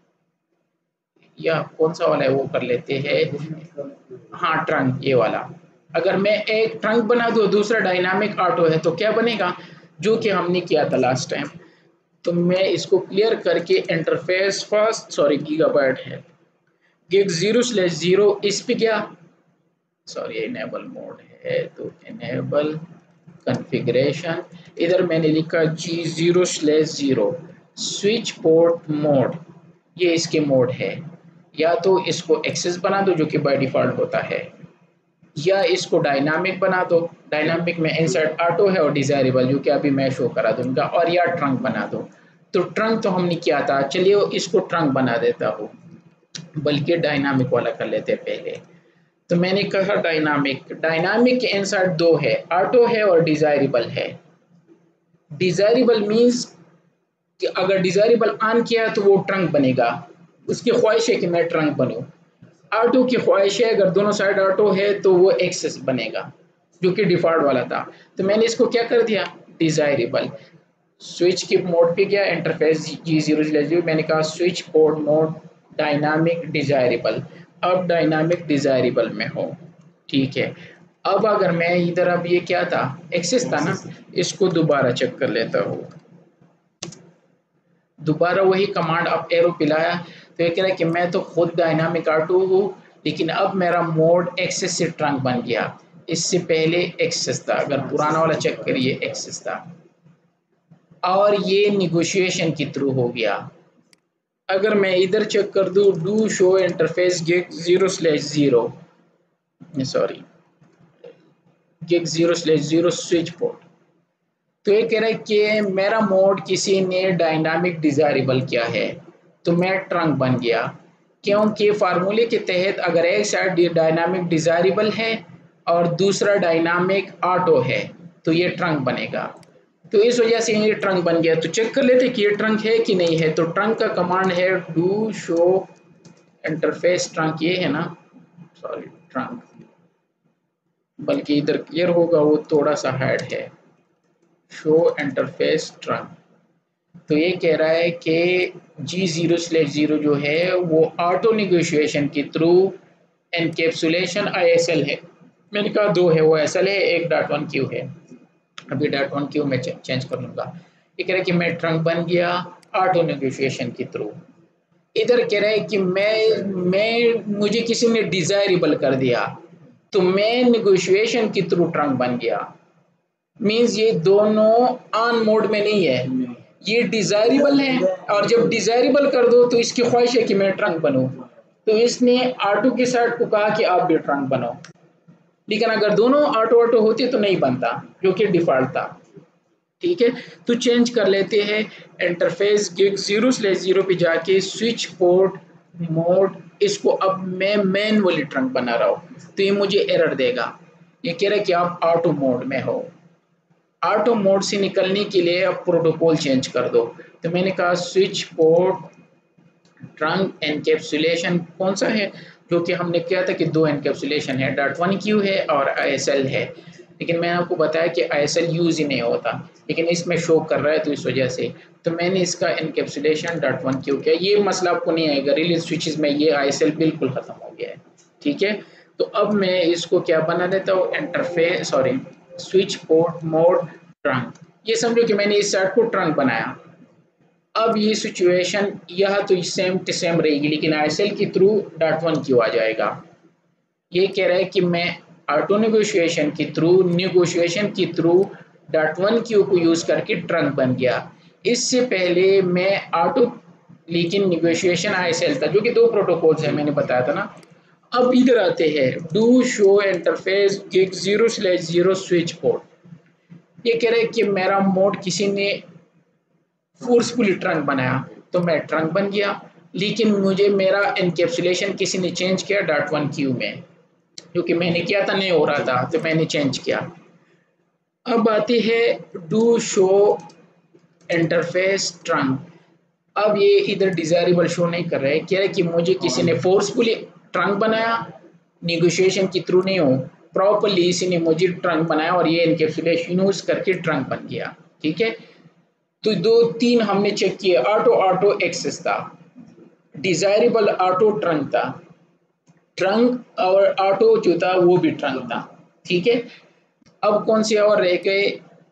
या कौन सा वाला है वो कर लेते हैं, हाँ ट्रंक ये वाला। अगर मैं एक ट्रंक बना दूं दूसरा डायनामिक ऑटो है तो क्या बनेगा, जो कि हमने किया था लास्ट टाइम। तो मैं इसको क्लियर करके इंटरफेस फर्स्ट सॉरी गीगाबाइट है गिग 0/0 इस पे गया, सॉरी इनेबल मोड है तो इनेबल कॉन्फ़िगरेशन, इधर मैंने लिखा G0/0 स्विच पोर्ट मोड, ये इसके मोड है। या तो इसको एक्सेस बना दो जो कि बाय डिफ़ॉल्ट होता है, या इसको डायनामिक बना दो। डायनामिक में इंसर्ट ऑटो है और डिज़ायरेबल जो कि अभी मैं शो करा दूंगा, और या ट्रंक बना दो। तो ट्रंक तो हमने किया था, चलिए इसको ट्रंक बना देता हूँ, बल्कि डायनामिक वाला कर लेते हैं पहले। तो मैंने कहा डायनामिक, डायनामिक के इंसर्ट दो है, ऑटो है और डिज़ायरेबल है। डिज़ायरेबल मीन्स कि अगर डिज़ायरेबल ऑन किया तो वो ट्रंक बनेगा, उसकी ख्वाहिश है कि मैं ट्रंक बनूं। ऑटो की ख्वाहिश है अगर दोनों साइड ऑटो है तो वो एक्सेस बनेगा जो कि डिफ़ॉल्ट वाला था। तो मैंने इसको क्या कर दिया, डिज़ायरेबल। स्विच की मोड पे गया, इंटरफेस G0/0, मैंने कहा switch port mode dynamic desirable. अब डायनामिक डिज़ायरेबल में हो, ठीक है। अब अगर मैं इधर, अब ये क्या था, एक्सेस था ना, इसको दोबारा चेक कर लेता हूँ। दोबारा वही कमांड अब एरो पिलाया तो ये कह रहा है कि मैं तो खुद डायनामिक ऑटो हूँ, लेकिन अब मेरा मोड एक्सेस से ट्रंक बन गया, इससे पहले एक्सेस था। अगर पुराना वाला चेक करिए एक्सेस था, और ये निगोशिएशन के थ्रू हो गया। अगर मैं इधर चेक कर दूँ do show interface gig 0/0 sorry gig 0/0 switch port, तो ये कह रहा है कि मेरा मोड किसी ने डायनामिक डिज़ायरेबल किया है तो मैं ट्रंक बन गया, क्योंकि फार्मूले के तहत अगर एक साइड डायनामिक डिज़ायरेबल है और दूसरा डायनामिक ऑटो है तो ये ट्रंक बनेगा। तो इस वजह से ये ट्रंक बन गया। तो चेक कर लेते कि ये ट्रंक है कि नहीं है। तो ट्रंक का कमांड है डू शो इंटरफेस ट्रंक, ये है ना, सॉरी ट्रंक, बल्कि इधर क्लियर होगा, वो थोड़ा सा हाइड है, शो इंटरफेस ट्रंक। तो ये कह रहा है कि G0/0 जो है वो ऑटो निगोशिएशन के थ्रू एनकैप्सुलेशन ISL है। मैंने कहा दो है, वो SL है, एक .1Q है। अभी .1Q में चेंज कर लूँगा। ये कह रहा है कि मैं ट्रंक बन गया ऑटो निगोशिएशन के थ्रू। इधर कह रहा है कि मुझे किसी ने डिज़ायरेबल कर दिया तो मैं निगोशिएशन के थ्रू ट्रंक बन गया। मीन्स ये दोनों ऑन मोड में नहीं है, ये डिज़ायरेबल है, और जब डिज़ायरेबल कर दो तो इसकी ख्वाहिश है कि मैं ट्रंक बनूं, तो इसने ऑटो के साइड को कहा कि आप भी ट्रंक बनो। लेकिन अगर दोनों ऑटो ऑटो होते तो नहीं बनता, जो कि डिफ़ॉल्ट था। ठीक है, तो चेंज कर लेते हैं। इंटरफेस गिग 0/0 पे जाके स्विच पोर्ट मोड, इसको अब मैं मैनुअली ट्रंक बना रहा हूँ, तो ये मुझे एरर देगा। ये कह रहा है कि आप ऑटो मोड में हो। ऑटो मोड से निकलने के लिए अब प्रोटोकॉल चेंज कर दो। तो मैंने कहा स्विच पोर्ट ट्रंक एनकैप्सुलेशन कौन सा है, जो कि हमने किया था कि दो एनकैप्सुलेशन है, .1Q है और ISL है। लेकिन मैंने आपको बताया कि ISL यूज़ ही नहीं होता, लेकिन इसमें शो कर रहा है तो इस वजह से तो मैंने इसका एनकैप्सुलेशन .1Q किया। ये मसला आपको नहीं आएगा, रिलीज स्विचेस में ये ISL बिल्कुल ख़त्म हो गया है। ठीक है, तो अब मैं इसको क्या बना देता हूँ, interface sorry switch port mode trunk. ये समझो कि मैंने इस साइड को ट्रंक बनाया। अब ये सिचुएशन यह तो सेम टू सेम रहेगी, लेकिन ISL के थ्रू .1Q आ जाएगा। ये कह रहा है कि मैं ऑटो नेगोशिएशन के थ्रू .1Q को यूज़ करके ट्रंक बन गया। इससे पहले मैं ऑटो, लेकिन नेगोशिएशन ISL था, जो कि दो प्रोटोकॉल्स हैं, मैंने बताया था ना। अब इधर आते हैं do show interface gig 0/0 switch port. ये कह रहा है कि मेरा मोड किसी ने फोर्सफुली ट्रंक बनाया तो मैं ट्रंक बन गया, लेकिन मुझे मेरा एनकैप्सुलेशन किसी ने चेंज किया .1Q में, जो कि मैंने किया था, नहीं हो रहा था तो मैंने चेंज किया। अब आती है डू शो इंटरफेस ट्रंक। अब ये इधर डिज़ायरेबल शो नहीं कर रहा है, कह रहा है कि मुझे किसी ने फोर्सफुली ट्रंक बनाया, निगोशिएशन के थ्रू नहीं हो, प्रॉपरली इसी ने मुझे ट्रंक बनाया और ये एनकैप्सुलेशन यूज करके ट्रंक बन गया। ठीक है, तो दो तीन हमने चेक किए, ऑटो ऑटो एक्सेस था, डिज़ायरेबल ऑटो ट्रंक था, ट्रंक और ऑटो जो था वो भी ट्रंक था। ठीक है, अब कौन से और रह गए,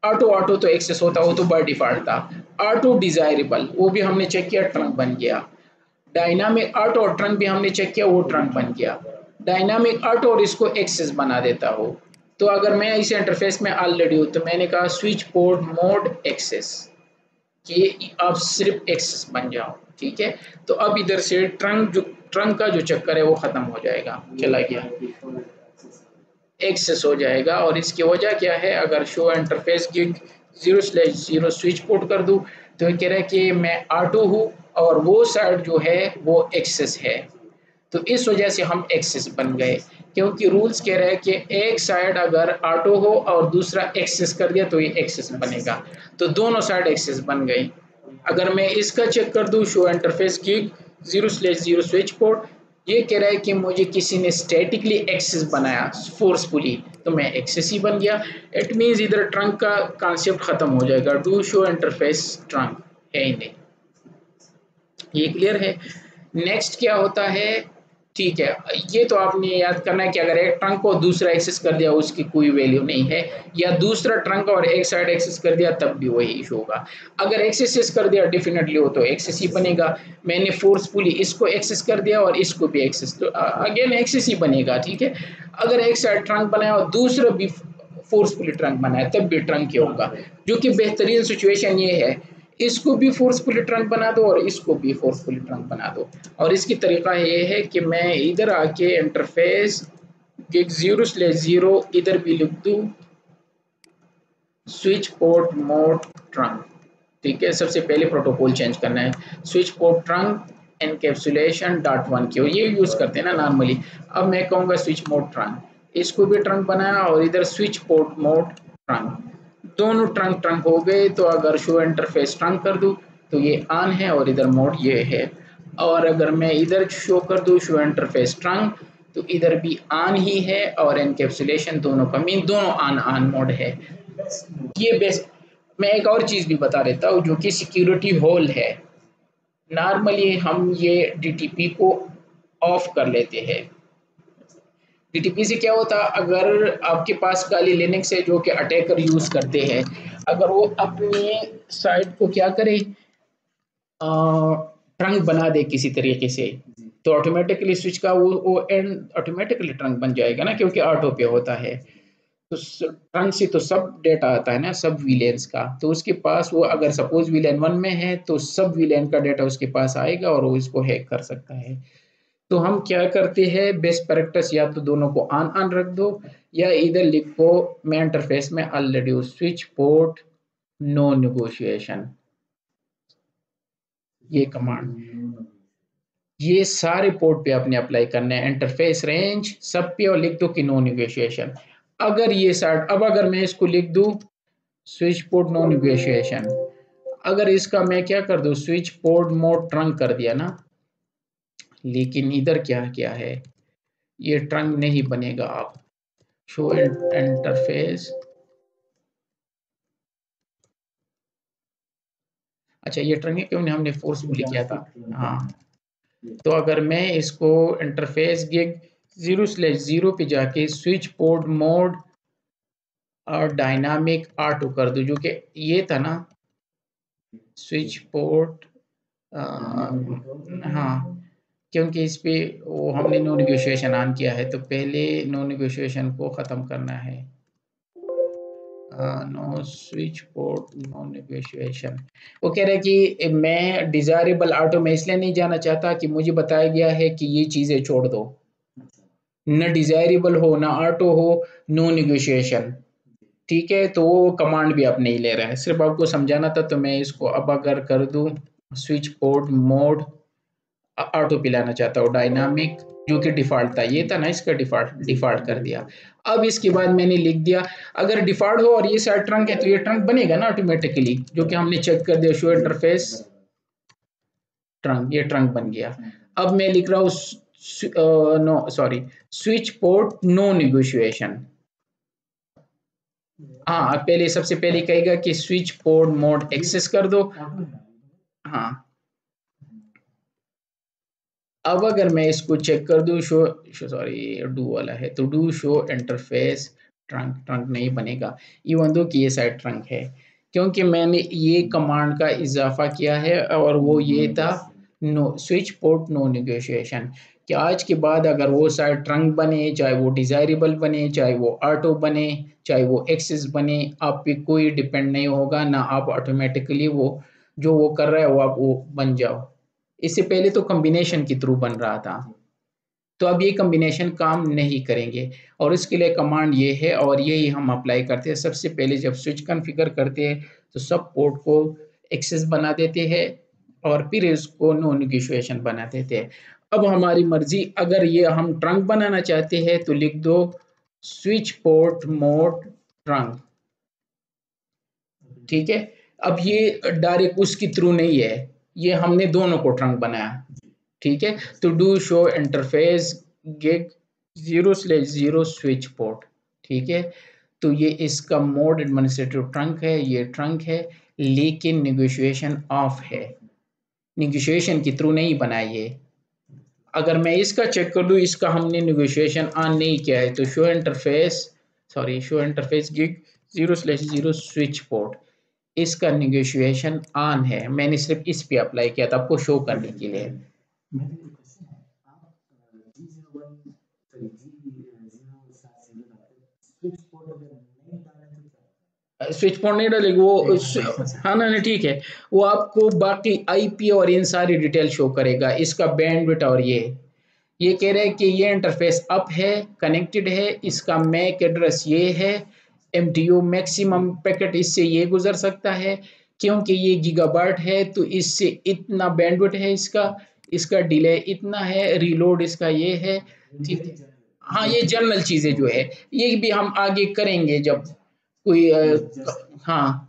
ऑटो ऑटो तो एक्सेस होता, वो तो बाय डिफॉल्ट था। ऑटो डिजायरेबल वो भी हमने चेक किया, ट्रंक बन गया। डायनामिक ऑटो और ट्रंक भी हमने चेक किया, वो ट्रंक बन गया। डायनामिक ऑटो और इसको एक्सेस बना देता हो, तो अगर मैं इस इंटरफेस में ऑलरेडी हूँ तो मैंने कहा स्विच पोर्ट मोड एक्सेस, कि आप सिर्फ एक्सेस बन जाओ, ठीक है। तो अब इधर से ट्रंक का जो चक्कर है वो खत्म हो जाएगा, चला गया, एक्सेस हो जाएगा। और इसकी वजह क्या है, अगर शो इंटरफेस की 0/0 स्विच पोर्ट कर दूं तो ये कह रहा है कि मैं ऑटो हूँ और वो साइड जो है वो एक्सेस है। तो इस वजह से हम एक्सेस बन गए, क्योंकि रूल्स कह रहे हैं कि एक साइड अगर ऑटो हो और दूसरा एक्सेस कर दिया तो ये एक्सेस बनेगा, तो दोनों साइड एक्सेस बन गई। अगर मैं इसका चेक कर दूं, शो इंटरफेस की 0/0 स्विच पोर्ट, ये कह रहा है कि मुझे किसी ने स्टैटिकली एक्सेस बनाया फोर्सफुली, तो मैं एक्सेस ही बन गया। इट मीन्स इधर ट्रंक का कॉन्सेप्ट खत्म हो जाएगा, डू शो इंटरफेस ट्रंक है ही नहीं। ये क्लियर है। नेक्स्ट क्या होता है, ठीक है, ये तो आपने याद करना है कि अगर एक ट्रंक को दूसरा एक्सेस कर दिया उसकी कोई वैल्यू नहीं है, या दूसरा ट्रंक और एक साइड एक्सेस कर दिया तब भी वही इशू होगा। अगर एक्सेस कर दिया डेफिनेटली वो तो एक्सेस ही बनेगा। मैंने फोर्सफुली इसको एक्सेस कर दिया और इसको भी एक्सेस, तो अगेन एक्सेस ही बनेगा, ठीक है। अगर एक साइड ट्रंक बनाया और दूसरा भी फोर्सफुली ट्रंक बनाया तब भी ट्रंक ही होगा, जो कि बेहतरीन सिचुएशन ये है, इसको भी फोर्सफुली ट्रंक बना दो और इसको भी फोर्सफुली ट्रंक बना दो। और इसकी तरीका ये है कि मैं इधर आके इंटरफेस गिग 0/0 इधर भी लिख दूं स्विच पोर्ट मोड ट्रंक, ठीक है। सबसे पहले प्रोटोकॉल चेंज करना है, switch port trunk encapsulation dot one Q, ये यूज करते हैं ना नॉर्मली। अब मैं कहूँगा स्विच मोड ट्रंक, इसको भी ट्रंक बनाया और इधर स्विच पोर्ट मोड ट्रंक, दोनों ट्रंक ट्रंक हो गए। तो अगर शो इंटरफेस ट्रंक कर दूं तो ये ऑन है और इधर मोड ये है। और अगर मैं इधर शो कर दूं शो इंटरफेस ट्रंक, तो इधर भी ऑन ही है और एनकैप्सुलेशन दोनों का मीन दोनों ऑन ऑन मोड है। ये बेस्ट। मैं एक और चीज़ भी बता देता हूँ जो कि सिक्योरिटी होल है। नॉर्मली हम ये डीटीपी को ऑफ कर लेते हैं। डीटीपी से क्या होता है, अगर आपके पास काली लिनक्स है जो कि अटैकर यूज करते हैं, अगर वो अपने साइट को क्या करे, ट्रंक बना दे किसी तरीके से, तो ऑटोमेटिकली स्विच का वो एंड ऑटोमेटिकली ट्रंक बन जाएगा ना, क्योंकि ऑटो पे होता है। तो ट्रंक से तो सब डेटा आता है ना, सब वीलेंस का, तो उसके पास वो अगर सपोज वीलेन 1 में है तो सब वीलेन का डेटा उसके पास आएगा और वो इसको हैक कर सकता है। तो हम क्या करते हैं, बेस्ट प्रैक्टिस या तो दोनों को ऑन ऑन रख दो, या इधर लिखो मैं इंटरफेस में already switch port no negotiation, ये कमांड ये सारे पोर्ट पे आपने अप्लाई करना है, इंटरफेस रेंज सब पे, और लिख दो कि नो नेगोशिएशन। अगर ये साइड, अब अगर मैं इसको लिख दूं स्विच पोर्ट नो नेगोशिएशन, अगर इसका मैं क्या कर दूं स्विच पोर्ट मोड ट्रंक कर दिया ना, लेकिन इधर क्या क्या है, ये ट्रंक नहीं बनेगा। आप शो इंटरफेस, अच्छा ये ट्रंक है, क्यों नहीं, हमने फोर्सफुली किया था। हाँ, तो अगर मैं इसको इंटरफेस गिग 0/0 पे जाके स्विच पोर्ट मोड और डायनामिक ऑटो कर दूं, जो कि ये था ना स्विच पोर्ट, हाँ, क्योंकि इस पे वो हमने नो नेगोशिएशन ऑन किया है, तो पहले नो नेगोशिएशन को ख़त्म करना है। No switch port no negotiation, वो कह रहा है कि मैं डिज़ायरेबल ऑटो में इसलिए नहीं जाना चाहता कि मुझे बताया गया है कि ये चीज़ें छोड़ दो, न डिज़ायरेबल हो ना ऑटो हो, नो नेगोशिएशन, ठीक है। तो वो कमांड भी आप नहीं ले रहे हैं, सिर्फ आपको समझाना था। तो मैं इसको अब अगर कर दूं स्विच पोर्ट मोड ऑटो पे लाना चाहता हूँ डायनामिक, जो कि डिफ़ॉल्ट था, ये था ना इसका डिफ़ॉल्ट, डिफ़ॉल्ट कर दिया। अब इसके बाद मैंने लिख दिया अगर डिफ़ॉल्ट हो और ये साइड ट्रंक है तो ये ट्रंक बनेगा ना ऑटोमेटिकली, जो कि हमने चेक कर दिया शो इंटरफेस ट्रंक, ये ट्रंक बन गया। अब मैं लिख रहा हूँ no sorry switch port no negotiation. हाँ, पहले सबसे पहले कहेगा कि स्विच पोर्ट मोड एक्सेस कर दो। हाँ, अब अगर मैं इसको चेक कर दूं शो, सॉरी डू वाला है, तो डू शो इंटरफेस ट्रंक नहीं बनेगा इवन दो कि ये साइड ट्रंक है, क्योंकि मैंने ये कमांड का इजाफा किया है और वो ये था no switch port no negotiation, कि आज के बाद अगर वो साइड ट्रंक बने, चाहे वो डिजायरेबल बने, चाहे वो ऑटो बने, चाहे वो एक्सेस बने, आप पे कोई डिपेंड नहीं होगा, ना आप ऑटोमेटिकली वो जो वो कर रहा है वो आप वो बन जाओ। इससे पहले तो कॉम्बिनेशन के थ्रू बन रहा था, तो अब ये कॉम्बिनेशन काम नहीं करेंगे और इसके लिए कमांड ये है और यही हम अप्लाई करते हैं। सबसे पहले जब स्विच कॉन्फ़िगर करते हैं तो सब पोर्ट को एक्सेस बना देते हैं और फिर इसको नो नेगोशिएशन बना देते हैं। अब हमारी मर्जी, अगर ये हम ट्रंक बनाना चाहते हैं तो लिख दो स्विच पोर्ट मोड ट्रंक, ठीक है। अब ये डायरेक्ट उसके थ्रू नहीं है, ये हमने दोनों को ट्रंक बनाया, ठीक है। तो do show interface gig 0/0 switch port, ठीक है। तो ये इसका मोड एडमिनिस्ट्रेटिव ट्रंक है, ये ट्रंक है, लेकिन नेगोशिएशन ऑफ है, नेगोशिएशन के थ्रू नहीं बनाया ये। अगर मैं इसका चेक कर लूँ, इसका हमने नेगोशिएशन ऑन नहीं किया है, तो show interface gig 0/0 switch port, इसका नेगोशिएशन ऑन है। मैंने सिर्फ इस पे अप्लाई किया था आपको शो करने के लिए। स्विच पॉइंट नहीं डालेगी वो हाँ ना, नहीं ठीक है, वो आपको बाकी आईपी और इन सारी डिटेल शो करेगा, इसका बैंडविड्थ और ये कह रहे हैं कि ये इंटरफेस अप है, कनेक्टेड है, इसका मैक एड्रेस ये है, एमटीयू मैक्सिमम पैकेट इससे ये गुजर सकता है, क्योंकि ये गीगाबाइट है तो इससे इतना बैंडविड्थ है, इसका डिले इतना है, रीलोड इसका ये है, ठीक है। हाँ, ये जनरल चीजें जो है ये भी हम आगे करेंगे जब कोई हाँ,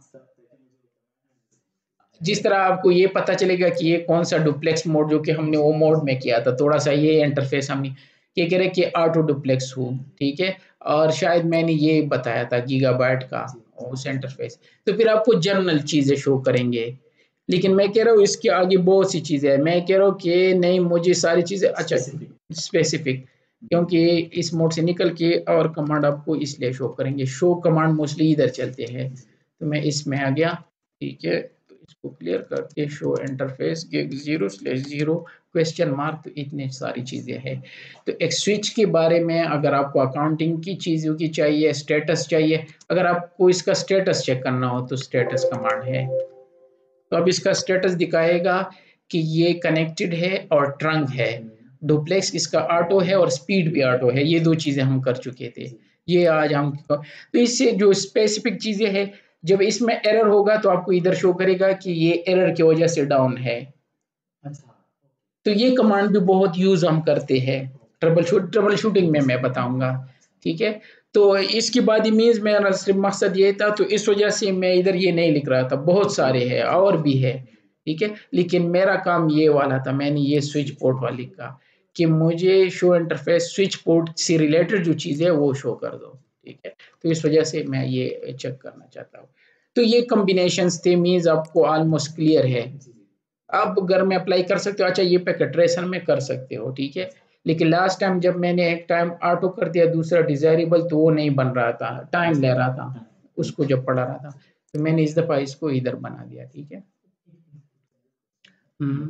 जिस तरह आपको ये पता चलेगा कि ये कौन सा डुप्लेक्स मोड जो कि हमने वो मोड में किया था, थोड़ा सा ये इंटरफेस हमने ये कह रहे कि ऑटो डुप्लेक्स हो, ठीक है। और शायद मैंने ये बताया था गीगाबाइट का उस इंटरफेस, तो फिर आपको जनरल चीजें शो करेंगे। लेकिन मैं कह रहा हूँ इसके आगे बहुत सी चीजें हैं, मैं कह रहा हूँ कि नहीं मुझे सारी चीजें अच्छा स्पेसिफिक, क्योंकि इस मोड से निकल के और कमांड आपको इसलिए शो करेंगे, शो कमांड मोस्टली इधर चलते हैं, तो मैं इसमें आ गया, ठीक है। तो इसको क्लियर करके show interface gig 0/0 question mark, तो इतनी सारी चीजें हैं। तो एक स्विच के बारे में अगर आपको अकाउंटिंग की चीजों की चाहिए, स्टेटस चाहिए, अगर आपको इसका स्टेटस चेक करना हो तो स्टेटस कमांड है, तो अब इसका स्टेटस दिखाएगा कि ये कनेक्टेड है और ट्रंक है, डुप्लेक्स इसका ऑटो है और स्पीड भी ऑटो है, ये दो चीजें हम कर चुके थे, ये आज हम तो इससे जो स्पेसिफिक चीजें हैं, जब इसमें एरर होगा तो आपको इधर शो करेगा कि ये एरर की वजह से डाउन है। तो ये कमांड भी बहुत यूज हम करते हैं ट्रबल शूटिंग में, मैं बताऊंगा, ठीक है। तो इसके बाद मीन्स मेरा सिर्फ मकसद ये था, तो इस वजह से मैं इधर ये नहीं लिख रहा था, बहुत सारे हैं और भी है, ठीक है, लेकिन मेरा काम ये वाला था, मैंने ये स्विच पोर्ट वाला लिखा कि मुझे शो इंटरफेस स्विच पोर्ट से रिलेटेड जो चीज़ है वो शो कर दो, ठीक है। तो इस वजह से मैं ये चेक करना चाहता हूँ। तो ये कॉम्बिनेशंस थे, मीन्स आपको ऑलमोस्ट क्लियर है। आप घर में अप्लाई कर सकते हो, अच्छा ये पैकेट रेशन में कर सकते हो, ठीक है। लेकिन लास्ट टाइम जब मैंने एक टाइम ऑटो कर दिया, दूसरा डिजायरेबल, तो वो नहीं बन रहा था, टाइम ले रहा था उसको जब पढ़ा रहा था, तो मैंने इस दफा इसको इधर बना दिया, ठीक है। हम्म,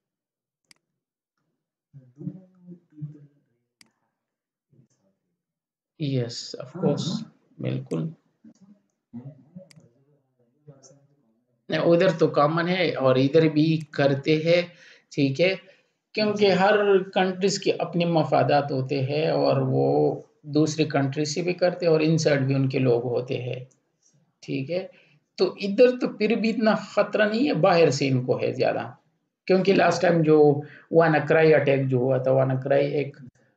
यस ऑफ कोर्स, बिल्कुल। नहीं, उधर तो कॉमन है और इधर भी करते हैं, ठीक है, क्योंकि हर कंट्रीज के अपने मफादात होते हैं और वो दूसरी कंट्री से भी करते हैं और इनसाइड भी उनके लोग होते हैं, ठीक है। तो इधर तो फिर भी इतना खतरा नहीं है, बाहर से इनको है ज्यादा, क्योंकि लास्ट टाइम जो वानाक्राई अटैक जो हुआ था, वानाक्राई एक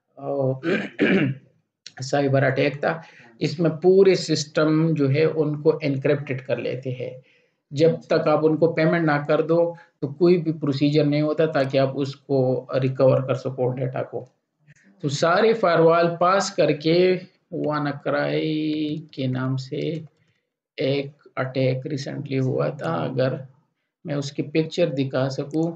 साइबर अटैक था, इसमें पूरे सिस्टम जो है उनको एनक्रिप्टेड कर लेते हैं, जब तक आप उनको पेमेंट ना कर दो तो कोई भी प्रोसीजर नहीं होता ताकि आप उसको रिकवर कर सको डेटा को। तो सारे फायरवॉल पास करके वानाक्राई के नाम से एक अटैक रिसेंटली हुआ था, अगर मैं उसकी पिक्चर दिखा सकूं।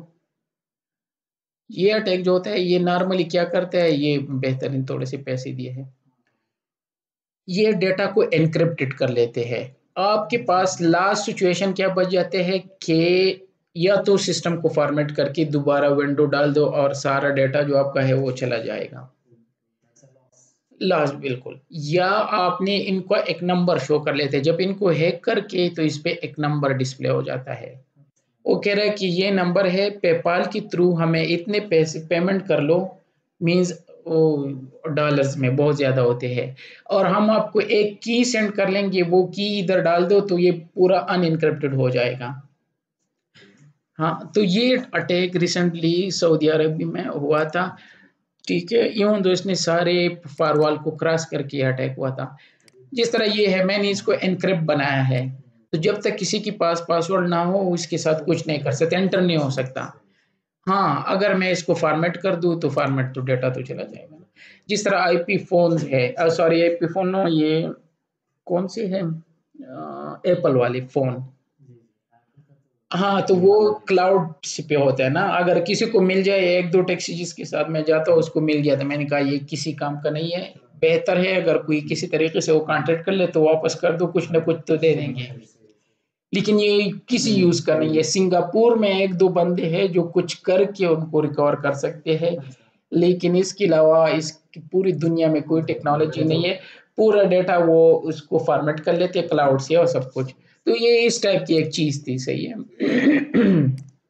ये अटैक जो होता है ये नॉर्मली क्या करता है, ये बेहतरीन थोड़े से पैसे दिए हैं, ये डेटा को एनक्रिप्टेड कर लेते हैं। आपके पास लास्ट सिचुएशन क्या बच जाते हैं कि या तो सिस्टम को फॉर्मेट करके दोबारा विंडो डाल दो और सारा डेटा जो आपका है वो चला जाएगा लास्ट, बिल्कुल। या आपने इनको एक नंबर शो कर लेते हैं, जब इनको हैक करके तो इस पे एक नंबर डिस्प्ले हो जाता है। वो कह रहा है कि ये नंबर है, पेपाल के थ्रू हमें इतने पैसे पेमेंट कर लो, मींस डॉलर्स में बहुत ज़्यादा होते हैं, और हम आपको एक की सेंड कर लेंगे, वो की इधर डाल दो तो ये पूरा अनइनक्रिप्टेड हो जाएगा। हाँ, तो ये अटैक रिसेंटली सऊदी अरब में हुआ था, ठीक है। इवन दो इसने सारे फायरवॉल को क्रॉस करके अटैक हुआ था। जिस तरह ये है, मैंने इसको एनक्रिप्ट बनाया है, तो जब तक किसी के पास पासवर्ड ना हो उसके साथ कुछ नहीं कर सकते, एंटर नहीं हो सकता। हाँ, अगर मैं इसको फॉर्मेट कर दूं तो फॉर्मेट तो डेटा तो चला जाएगा ना। जिस तरह आईपी फोन है, सॉरी आईपी फोन नो, ये कौन से है, एप्पल वाले फोन। हाँ, तो वो क्लाउड पे होता है ना, अगर किसी को मिल जाए, एक दो टैक्सी जिसके साथ मैं जाता हूँ उसको मिल गया, तो मैंने कहा ये किसी काम का नहीं है, बेहतर है अगर कोई किसी तरीके से वो कांटेक्ट कर ले तो वापस कर दो, कुछ ना कुछ तो दे देंगे। लेकिन ये किसी यूज का नहीं है। सिंगापुर में एक दो बंदे हैं जो कुछ करके उनको रिकवर कर सकते हैं, लेकिन इसके अलावा इस पूरी दुनिया में कोई टेक्नोलॉजी नहीं है। पूरा डेटा वो उसको फॉर्मेट कर लेते हैं क्लाउड से और सब कुछ। तो ये इस टाइप की एक चीज थी, सही है।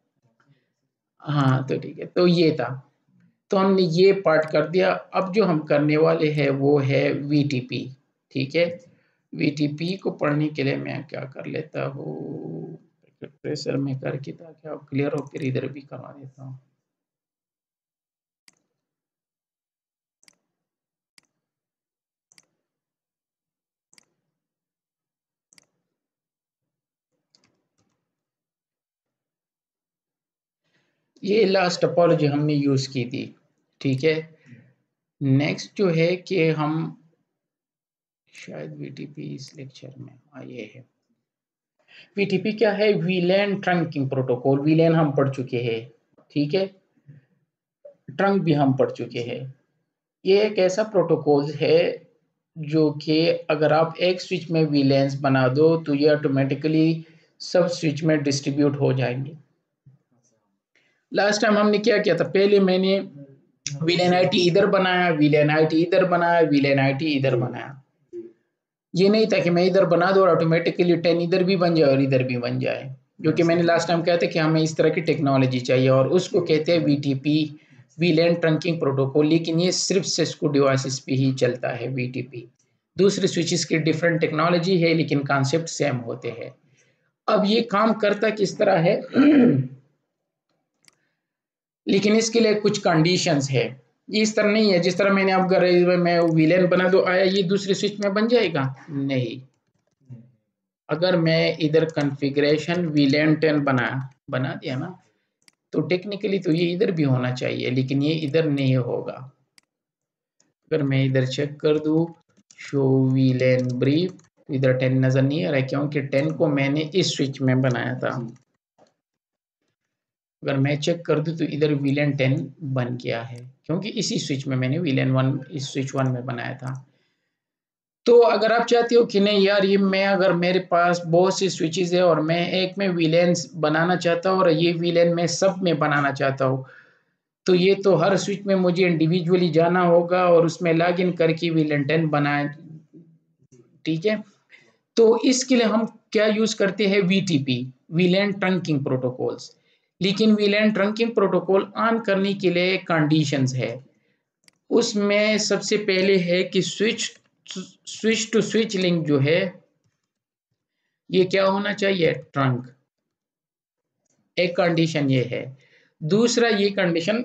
हाँ, तो ठीक है, तो ये था। तो हमने ये पार्ट कर दिया। अब जो हम करने वाले हैं वो है वीटीपी, ठीक है। वीटीपी को पढ़ने के लिए मैं क्या कर लेता हूँ, प्रेशर में करके, ताकि आप क्लियर हो, फिर इधर भी करवा देता हूँ। ये लास्ट टोपोलॉजी हमने यूज की थी, ठीक है। नेक्स्ट जो है कि हम शायद वीटीपी इस लेक्चर में, हाँ ये है। वीटीपी क्या है, वीलैन ट्रंकिंग प्रोटोकॉल। वीलैन हम पढ़ चुके हैं, ठीक है। ट्रंक भी हम पढ़ चुके हैं। ये एक ऐसा प्रोटोकॉल है जो कि अगर आप एक स्विच में वीलैंस बना दो तो ये ऑटोमेटिकली सब स्विच में डिस्ट्रीब्यूट हो जाएंगे। लास्ट टाइम हमने क्या किया था, पहले मैंने वीलैन आईटी इधर बनाया, वीलैन आईटी इधर बनाया, वीलैन आईटी इधर बनाया। ये नहीं था कि मैं इधर बना दूं और ऑटोमेटिकली 10 इधर भी बन जाए और इधर भी बन जाए, जो कि मैंने लास्ट टाइम कहा था कि हमें इस तरह की टेक्नोलॉजी चाहिए, और उसको कहते हैं वीटीपी, वीलैन ट्रंकिंग प्रोटोकॉल। लेकिन ये सिर्फ सिस्को डिवाइसेस पे ही चलता है वीटीपी। दूसरे स्विचेस की डिफरेंट टेक्नोलॉजी है लेकिन कॉन्सेप्ट सेम होते हैं। अब ये काम करता किस तरह है, लेकिन इसके लिए कुछ कंडीशंस है। ये इस तरह नहीं है जिस तरह मैंने, अब अगर मैं विलेन बना दो, आया ये दूसरे स्विच में बन जाएगा, नहीं। अगर मैं इधर कॉन्फ़िगरेशन विलेन 10 बना दिया ना, तो टेक्निकली तो ये इधर भी होना चाहिए, लेकिन ये इधर नहीं होगा। अगर मैं इधर चेक कर दूं शो विलेन ब्रीफ, तो इधर 10 नजर नहीं आ रहा है, क्योंकि 10 को मैंने इस स्विच में बनाया था। अगर मैं चेक कर दूं तो इधर VLAN 10 बन गया है, क्योंकि इसी स्विच में मैंने VLAN 1 इस स्विच 1 में बनाया था। तो अगर आप चाहते हो कि नहीं यार, ये मैं, अगर मेरे पास बहुत सी स्विचेस है और मैं एक में VLAN बनाना चाहता हूँ और ये VLAN मैं सब में बनाना चाहता हूँ, तो ये तो हर स्विच में मुझे इंडिविजुअली जाना होगा और उसमें लॉगिन करके VLAN 10 बनाए, ठीक है। तो इसके लिए हम क्या यूज करते हैं, वीटीपी, वीलैन ट्रंकिंग प्रोटोकॉल्स। लेकिन वीलैन ट्रंकिंग प्रोटोकॉल ऑन करने के लिए कंडीशंस है। उसमें सबसे पहले है कि स्विच टू स्विच लिंक जो है, ये क्या होना चाहिए, ट्रंक। एक कंडीशन ये है। दूसरा ये कंडीशन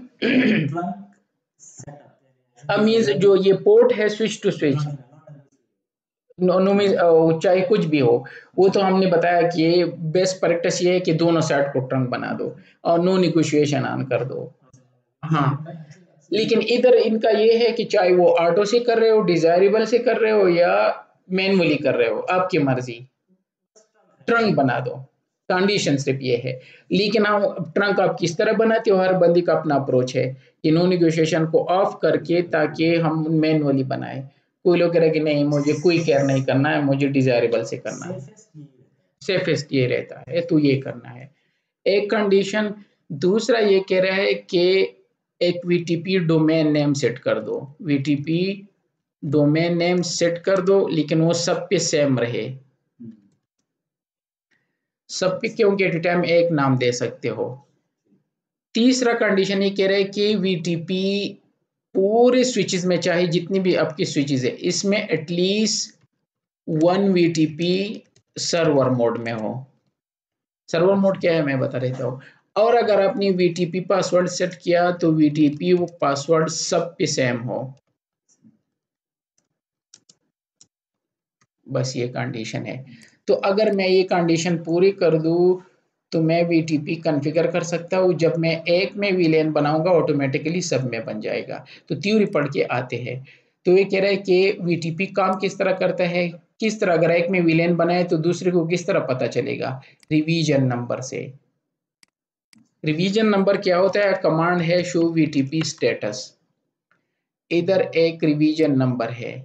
मीन्स जो ये पोर्ट है switch to switch, no mean चाहे कुछ भी हो, वो तो हमने बताया कि ये बेस्ट प्रैक्टिस ये है कि दोनों साइड को ट्रंक बना दो और नो निगोशिएशन ऑन कर दो। हाँ, लेकिन इधर इनका ये है कि चाहे वो ऑटो से कर रहे हो, डिजायरेबल से कर रहे हो, या मैनुअली कर रहे हो, आपकी मर्जी, ट्रंक बना दो। कंडीशन सिर्फ ये है। लेकिन आप ट्रंक आप किस तरह बनाते हो, हर बंदी का अपना अप्रोच है कि नो निगोशिएशन को ऑफ करके, ताकि हम मैनुअली बनाए। कोई लोग कह रहे हैं कि नहीं मुझे कोई केयर नहीं करना है, मुझे डिजायरेबल से करना है, सेफेस्ट ये रहता है, तो ये करना है एक कंडीशन। दूसरा ये कह रहा है कि एक वीटीपी डोमेन नेम सेट कर दो, वीटीपी डोमेन नेम सेट कर दो, लेकिन वो सब पे सेम रहे, सब पे क्योंकि एट टाइम एक नाम दे सकते हो। तीसरा कंडीशन ये कह रहा है कि वीटीपी पूरे स्विचेस में, चाहे जितनी भी आपकी स्विचेस है, इसमें एटलीस्ट 1 वीटीपी सर्वर मोड में हो। सर्वर मोड क्या है मैं बता देता हूँ। और अगर आपने वीटीपी पासवर्ड सेट किया तो वीटीपी वो पासवर्ड सब पे सेम हो, बस ये कंडीशन है। तो अगर मैं ये कंडीशन पूरी कर दूं तो मैं वीटीपी कॉन्फ़िगर कर सकता हूँ। जब मैं एक में वीलेन बनाऊंगा ऑटोमेटिकली सब में बन जाएगा। तो थ्योरी पढ़ के आते हैं। तो ये कह रहा है कि वीटीपी काम किस तरह करता है, किस तरह अगर एक में वीलेन बनाए तो दूसरे को किस तरह पता चलेगा, रिवीजन नंबर से। रिवीजन नंबर क्या होता है, कमांड है शो वीटीपी स्टेटस, इधर एक रिवीजन नंबर है,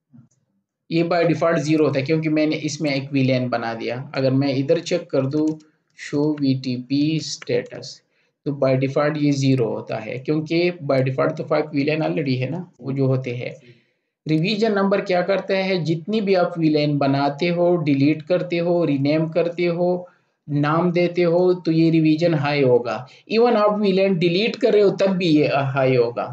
ये बाय डिफॉल्ट 0 होता है क्योंकि मैंने इसमें एक वीलेन बना दिया। अगर मैं इधर चेक कर दूं शो वीटीपी स्टेटस तो बाय डिफॉल्ट ये 0 होता है क्योंकि बाय डिफॉल्ट तो 5 वीलेन ऑलरेडी है ना, वो जो होते हैं। रिवीजन नंबर क्या करता है, जितनी भी आप वीलेन बनाते हो, डिलीट करते हो, रीनेम करते हो, नाम देते हो, तो ये रिवीजन हाई होगा। इवन आप वीलेन डिलीट कर रहे हो तब भी ये हाई होगा।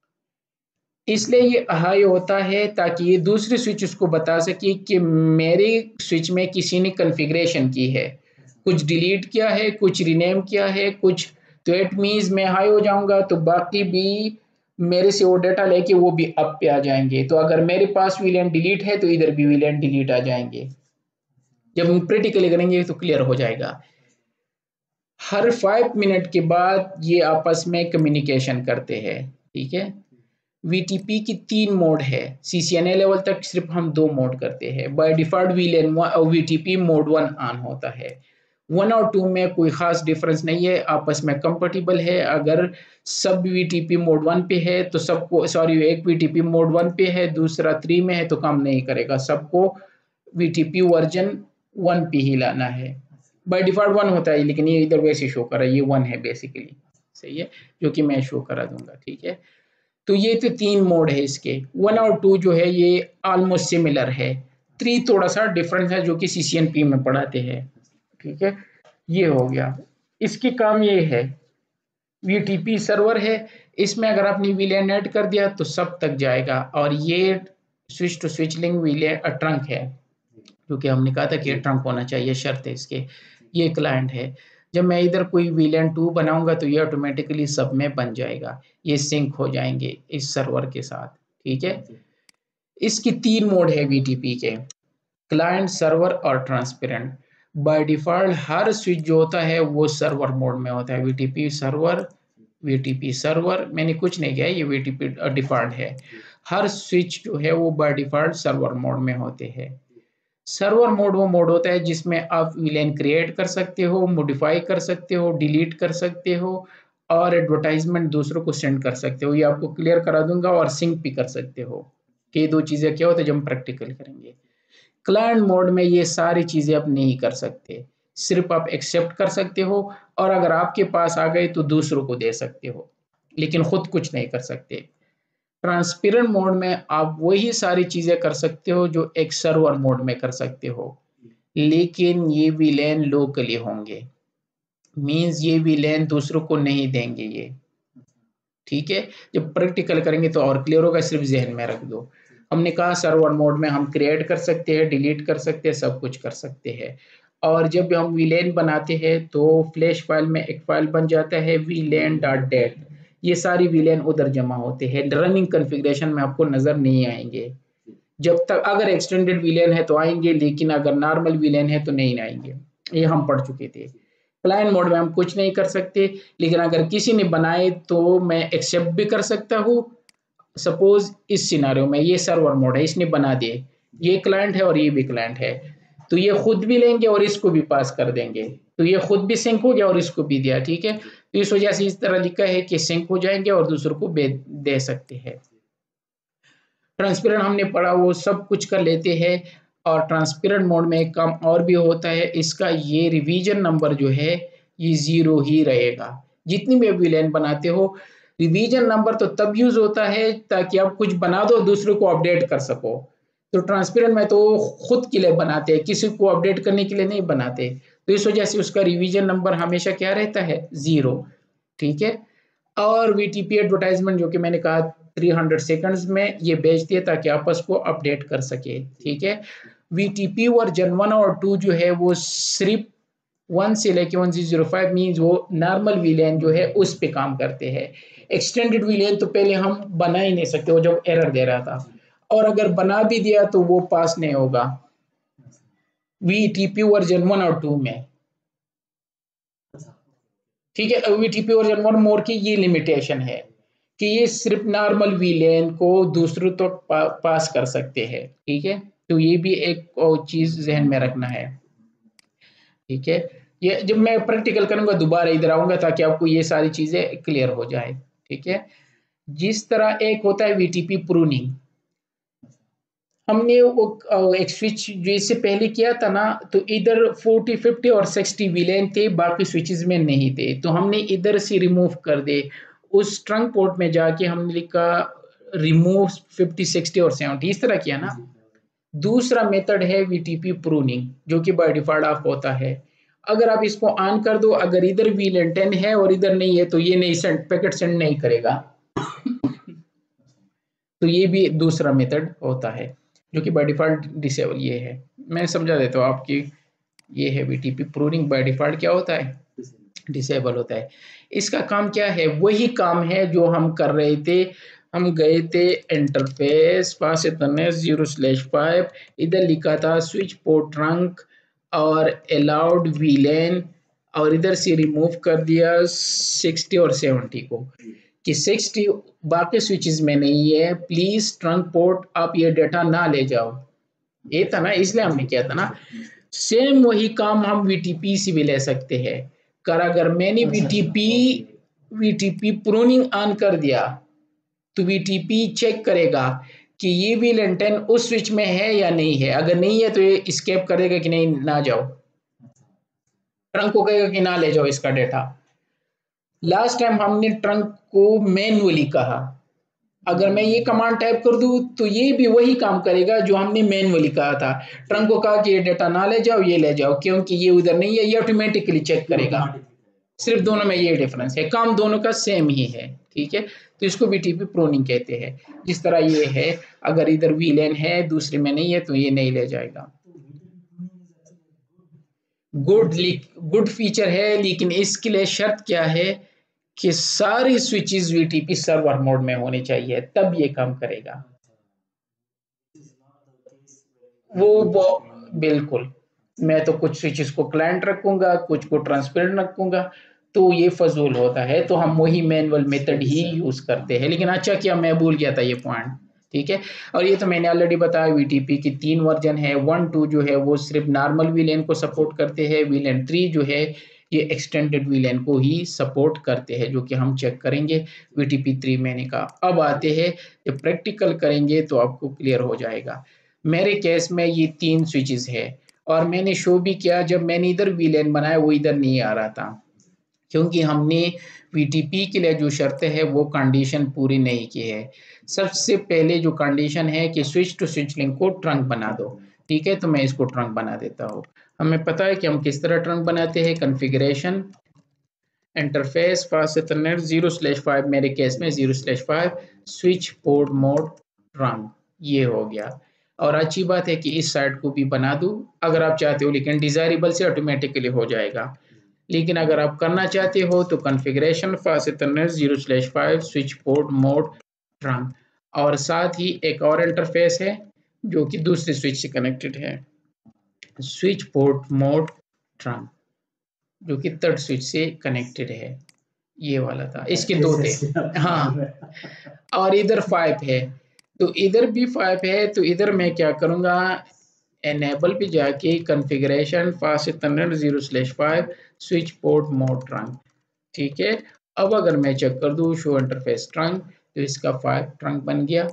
इसलिए ये हाई होता है ताकि ये दूसरी स्विच उसको बता सके कि मेरे स्विच में किसी ने कॉन्फ़िगरेशन की है, कुछ डिलीट किया है, कुछ रीनेम किया है, कुछ, तो इट मींस मैं हाई हो जाऊंगा तो बाकी भी मेरे से वो डेटा लेके वो भी अप पे आ जाएंगे। तो अगर मेरे पास वीलेन डिलीट है तो इधर भी वीलेन डिलीट आ जाएंगे। जब हम प्रैक्टिकली करेंगे तो क्लियर हो जाएगा। हर 5 मिनट के बाद ये आपस में कम्युनिकेशन करते हैं, ठीक है। वीटीपी की 3 मोड है, सीसीएनए लेवल तक सिर्फ हम 2 मोड करते हैं। By default VTP mode 1 on होता है, 1 और 2 में कोई खास डिफरेंस नहीं है, आपस में कंपेटिबल है। अगर सब वीटीपी मोड 1 पे है तो सबको, सॉरी एक वीटीपी मोड 1 पे है दूसरा 3 में है तो काम नहीं करेगा, सबको वीटीपी वर्जन 1 पे ही लाना है। बाय डिफॉल्ट 1 होता है लेकिन ये इधर वैसे शो कर रहा है, ये 1 है बेसिकली, सही है, जो कि मैं शो करा दूंगा, ठीक है। तो ये तो 3 मोड है इसके, 1 और 2 जो है ये ऑलमोस्ट सिमिलर है, 3 थोड़ा सा डिफरेंस है जो कि सीसीएनपी में पढ़ाते हैं, ठीक है। ये हो गया, इसकी काम ये है, वीटीपी सर्वर है, इसमें अगर आपने वीलेन ऐड कर दिया तो सब तक जाएगा। और ये switch to switch link VLAN trunk है, क्योंकि हमने कहा था कि ट्रंक होना चाहिए, शर्त है इसके। ये क्लाइंट है, जब मैं इधर कोई वीलेन 2 बनाऊंगा तो ये ऑटोमेटिकली सब में बन जाएगा, ये सिंक हो जाएंगे इस सर्वर के साथ, ठीक है। इसकी 3 मोड है वीटीपी के, क्लाइंट, सर्वर और ट्रांसपेरेंट। बाय डिफॉल्ट हर स्विच जो होता है वो सर्वर मोड में होता है, वीटीपी सर्वर, वीटीपी सर्वर, मैंने कुछ नहीं किया, ये वीटीपी डिफॉल्ट है। हर स्विच जो है वो बाय डिफॉल्ट सर्वर मोड में होते हैं। सर्वर मोड वो मोड होता है जिसमें आप वीलेन क्रिएट कर सकते हो, मॉडिफाई कर सकते हो, डिलीट कर सकते हो और एडवर्टाइजमेंट दूसरों को सेंड कर सकते हो। ये आपको क्लियर करा दूंगा, और सिंक भी कर सकते हो कि 2 चीजें क्या होता है जब हम प्रैक्टिकल करेंगे। क्लाइंट मोड में ये सारी चीजें आप नहीं कर सकते, सिर्फ आप एक्सेप्ट कर सकते हो, और अगर आपके पास आ गए तो दूसरों को दे सकते हो, लेकिन खुद कुछ नहीं कर सकते। ट्रांसपेरेंट मोड में आप वही सारी चीजें कर सकते हो जो एक सर्वर मोड में कर सकते हो, लेकिन ये वीलेन लोकली होंगे, मींस ये वीलेन दूसरों को नहीं देंगे ये, ठीक है। जब प्रैक्टिकल करेंगे तो और क्लियर होगा, सिर्फ जहन में रख दो। हमने कहा सर्वर मोड में हम क्रिएट कर सकते हैं, डिलीट कर सकते हैं, सब कुछ कर सकते हैं। और जब हम वीलेन बनाते हैं तो फ्लैश फाइल में एक फाइल बन जाता है vlan.dat, ये सारी वीलेन उधर जमा होते हैं, रनिंग कॉन्फ़िगरेशन में आपको नजर नहीं आएंगे। जब तक अगर एक्सटेंडेड वीलेन है तो आएंगे, लेकिन अगर नॉर्मल वीलेन है तो नहीं आएंगे, ये हम पढ़ चुके थे। क्लाइंट मोड में हम कुछ नहीं कर सकते, लेकिन अगर किसी ने बनाए तो मैं एक्सेप्ट भी कर सकता हूँ। सपोज इस सिनारियो में ये सर्वर मोड है, इसने बना दिए, ये क्लाइंट है और ये भी क्लाइंट है, तो ये खुद भी लेंगे और इसको भी पास कर देंगे, तो ये खुद भी सिंक हो गया और इसको भी दिया, ठीक है। तो इस वजह से इस तरह लिखा है कि सिंक हो जाएंगे और दूसरों को दे सकते हैं। ट्रांसपेरेंट हमने पढ़ा, वो सब कुछ कर लेते हैं। और ट्रांसपेरेंट मोड में एक काम और भी होता है, इसका ये रिवीजन नंबर जो है ये 0 ही रहेगा। जितनी भी वीलेन बनाते हो, रिवीजन नंबर तो तब यूज होता है ताकि आप कुछ बना दो दूसरे को अपडेट कर सको। तो ट्रांसपेरेंट में तो खुद के लिए बनाते हैं, किसी को अपडेट करने के लिए नहीं बनाते। तो इस वजह से उसका रिवीजन नंबर हमेशा क्या रहता है, 0। ठीक है। और वीटीपी एडवर्टाइजमेंट जो कि मैंने कहा 300 सेकंड्स में ये भेजती है ताकि आपस को अपडेट कर सके। ठीक है। वीटीपी वर्जन 1 और 2 जो है वो सिर्फ 1 से लेके 1005 मीन्स वो नॉर्मल वीलेन जो है उस पे काम करते हैं। एक्सटेंडेड वीलेन तो पहले हम बना ही नहीं सकते, वो जब एरर दे रहा था, और अगर बना भी दिया तो वो पास नहीं होगा वीटीपी वर्जन 1 और 2 में। ठीक है। वीटीपी वर्जन 1 मोर की ये लिमिटेशन है कि ये सिर्फ नॉर्मल वीलेन को दूसरों तक पास कर सकते हैं। ठीक है। तो ये भी एक चीज जहन में रखना है। ठीक है। ये जब मैं प्रैक्टिकल करूंगा दोबारा इधर आऊंगा ताकि आपको ये सारी चीजें क्लियर हो जाए। ठीक है। जिस तरह एक होता है वीटीपी प्रूनिंग, हमने वो एक स्विच जो इससे पहले किया था ना, तो इधर 40 50 और 60 विलेन थे, बाकी स्विचेस में नहीं थे, तो हमने इधर से रिमूव कर दे। उस ट्रंक पोर्ट में जाके हमने लिखा रिमूव 50 60 और 70, इस तरह किया ना। दूसरा मेथड है वीटीपी प्रूनिंग जो कि बाय डिफॉल्ट ऑफ होता है। अगर आप इसको ऑन कर दो, अगर इधर वीलेन 10 है और इधर नहीं है तो ये नहीं सेंड, पैकेट सेंड नहीं करेगा। तो ये भी दूसरा मेथड होता है जो कि बाय डिफॉल्ट डिसेबल ये है। मैं समझा देता हूँ आपकी। ये है वीटीपी प्रूनिंग, बाय डिफॉल्ट क्या होता है, डिसेबल होता है। इसका काम क्या है, वही काम है जो हम कर रहे थे। हम गए थे इंटरफेस पास 0/5, इधर लिखा था स्विच पोर्ट ट्रंक और अलाउड वीलेन, और इधर से रिमूव कर दिया 60 और 70 को कि 60 बाकी स्विचेस में नहीं है, प्लीज ट्रंक पोर्ट आप ये डाटा ना ले जाओ। ये था ना, इसलिए हमने किया था ना। सेम वही काम हम वीटीपी से भी ले सकते हैं। कर अगर मैंने वीटीपी प्रूनिंग ऑन कर दिया तो वीटीपी चेक करेगा कि ये भी लेंटेन उस स्विच में है या नहीं है। अगर नहीं है तो ये स्केप करेगा कि नहीं, ना जाओ, ट्रंक को कहेगा कि ना ले जाओ इसका डेटा। लास्ट टाइम हमने ट्रंक को मैन्युअली कहा, अगर मैं ये कमांड टाइप कर दूं तो ये भी वही काम करेगा जो हमने मैन्युअली कहा था। ट्रंक को कहा कि ये डेटा ना ले जाओ, ये ले जाओ, क्योंकि ये उधर नहीं है, ये ऑटोमेटिकली चेक करेगा। सिर्फ दोनों में ये डिफरेंस है, काम दोनों का सेम ही है। ठीक है। तो इसको वीटीपी प्रूनिंग कहते हैं। जिस तरह ये है, अगर इधर वीलेन है दूसरे में नहीं है तो ये नहीं ले जाएगा। गुड फीचर है, लेकिन इसके लिए शर्त क्या है कि सारी स्विचेस वीटीपी सर्वर मोड में होनी चाहिए, तब ये काम करेगा। वो बिल्कुल, मैं तो कुछ स्विचेस को क्लाइंट रखूंगा, कुछ को ट्रांसपेरेंट रखूंगा, तो ये फजूल होता है। तो हम वही मैनुअल मेथड ही यूज करते हैं। लेकिन अच्छा किया, मैं भूल गया था ये पॉइंट। ठीक है। और ये तो मैंने ऑलरेडी बताया, वीटीपी की 3 वर्जन है। 1 2 जो है वो सिर्फ नॉर्मल वीलेन को सपोर्ट करते हैं। वीलेन 3 जो है ये एक्सटेंडेड वीलेन को ही सपोर्ट करते हैं, जो कि हम चेक करेंगे वीटीपी 3 मैंने कहा। अब आते हैं, जब प्रैक्टिकल करेंगे तो आपको क्लियर हो जाएगा। मेरे केस में ये 3 स्विचेस है और मैंने शो भी किया, जब मैंने इधर वीलेन बनाया वो इधर नहीं आ रहा था, क्योंकि हमने वीटीपी के लिए जो शर्तें है वो कंडीशन पूरी नहीं की है। सबसे पहले जो कंडीशन है कि स्विच टू स्विच लिंक को ट्रंक बना दो। ठीक है। तो मैं इसको ट्रंक बना देता हूँ। हमें पता है कि हम किस तरह ट्रंक बनाते हैं। कॉन्फ़िगरेशन इंटरफेस पास इथरनेट 0/5, मेरे केस में 0/5 स्विच पोर्ट मोड ट्रंक, ये हो गया। और अच्छी बात है कि इस साइड को भी बना दूं अगर आप चाहते हो, लेकिन डिजायरेबल से ऑटोमेटिकली हो जाएगा। लेकिन अगर आप करना चाहते हो तो configuration fast ethernet 0/5 switch port mode trunk, और साथ ही एक और इंटरफेस है जो कि दूसरे स्विच से कनेक्टेड है, स्विच पोर्ट मोड ट्रंक, जो कि थर्ड स्विच से कनेक्टेड है। ये वाला था, इसके 2 थे। हाँ, और इधर 5 है, तो इधर भी 5 है। तो इधर मैं क्या करूंगा, एनेबल पे जाके configuration fast ethernet 0/5 switch port mode trunk. ठीक है। अब अगर मैं चेक कर दूं शो इंटरफेस ट्रंक, तो इसका 5 ट्रंक बन गया।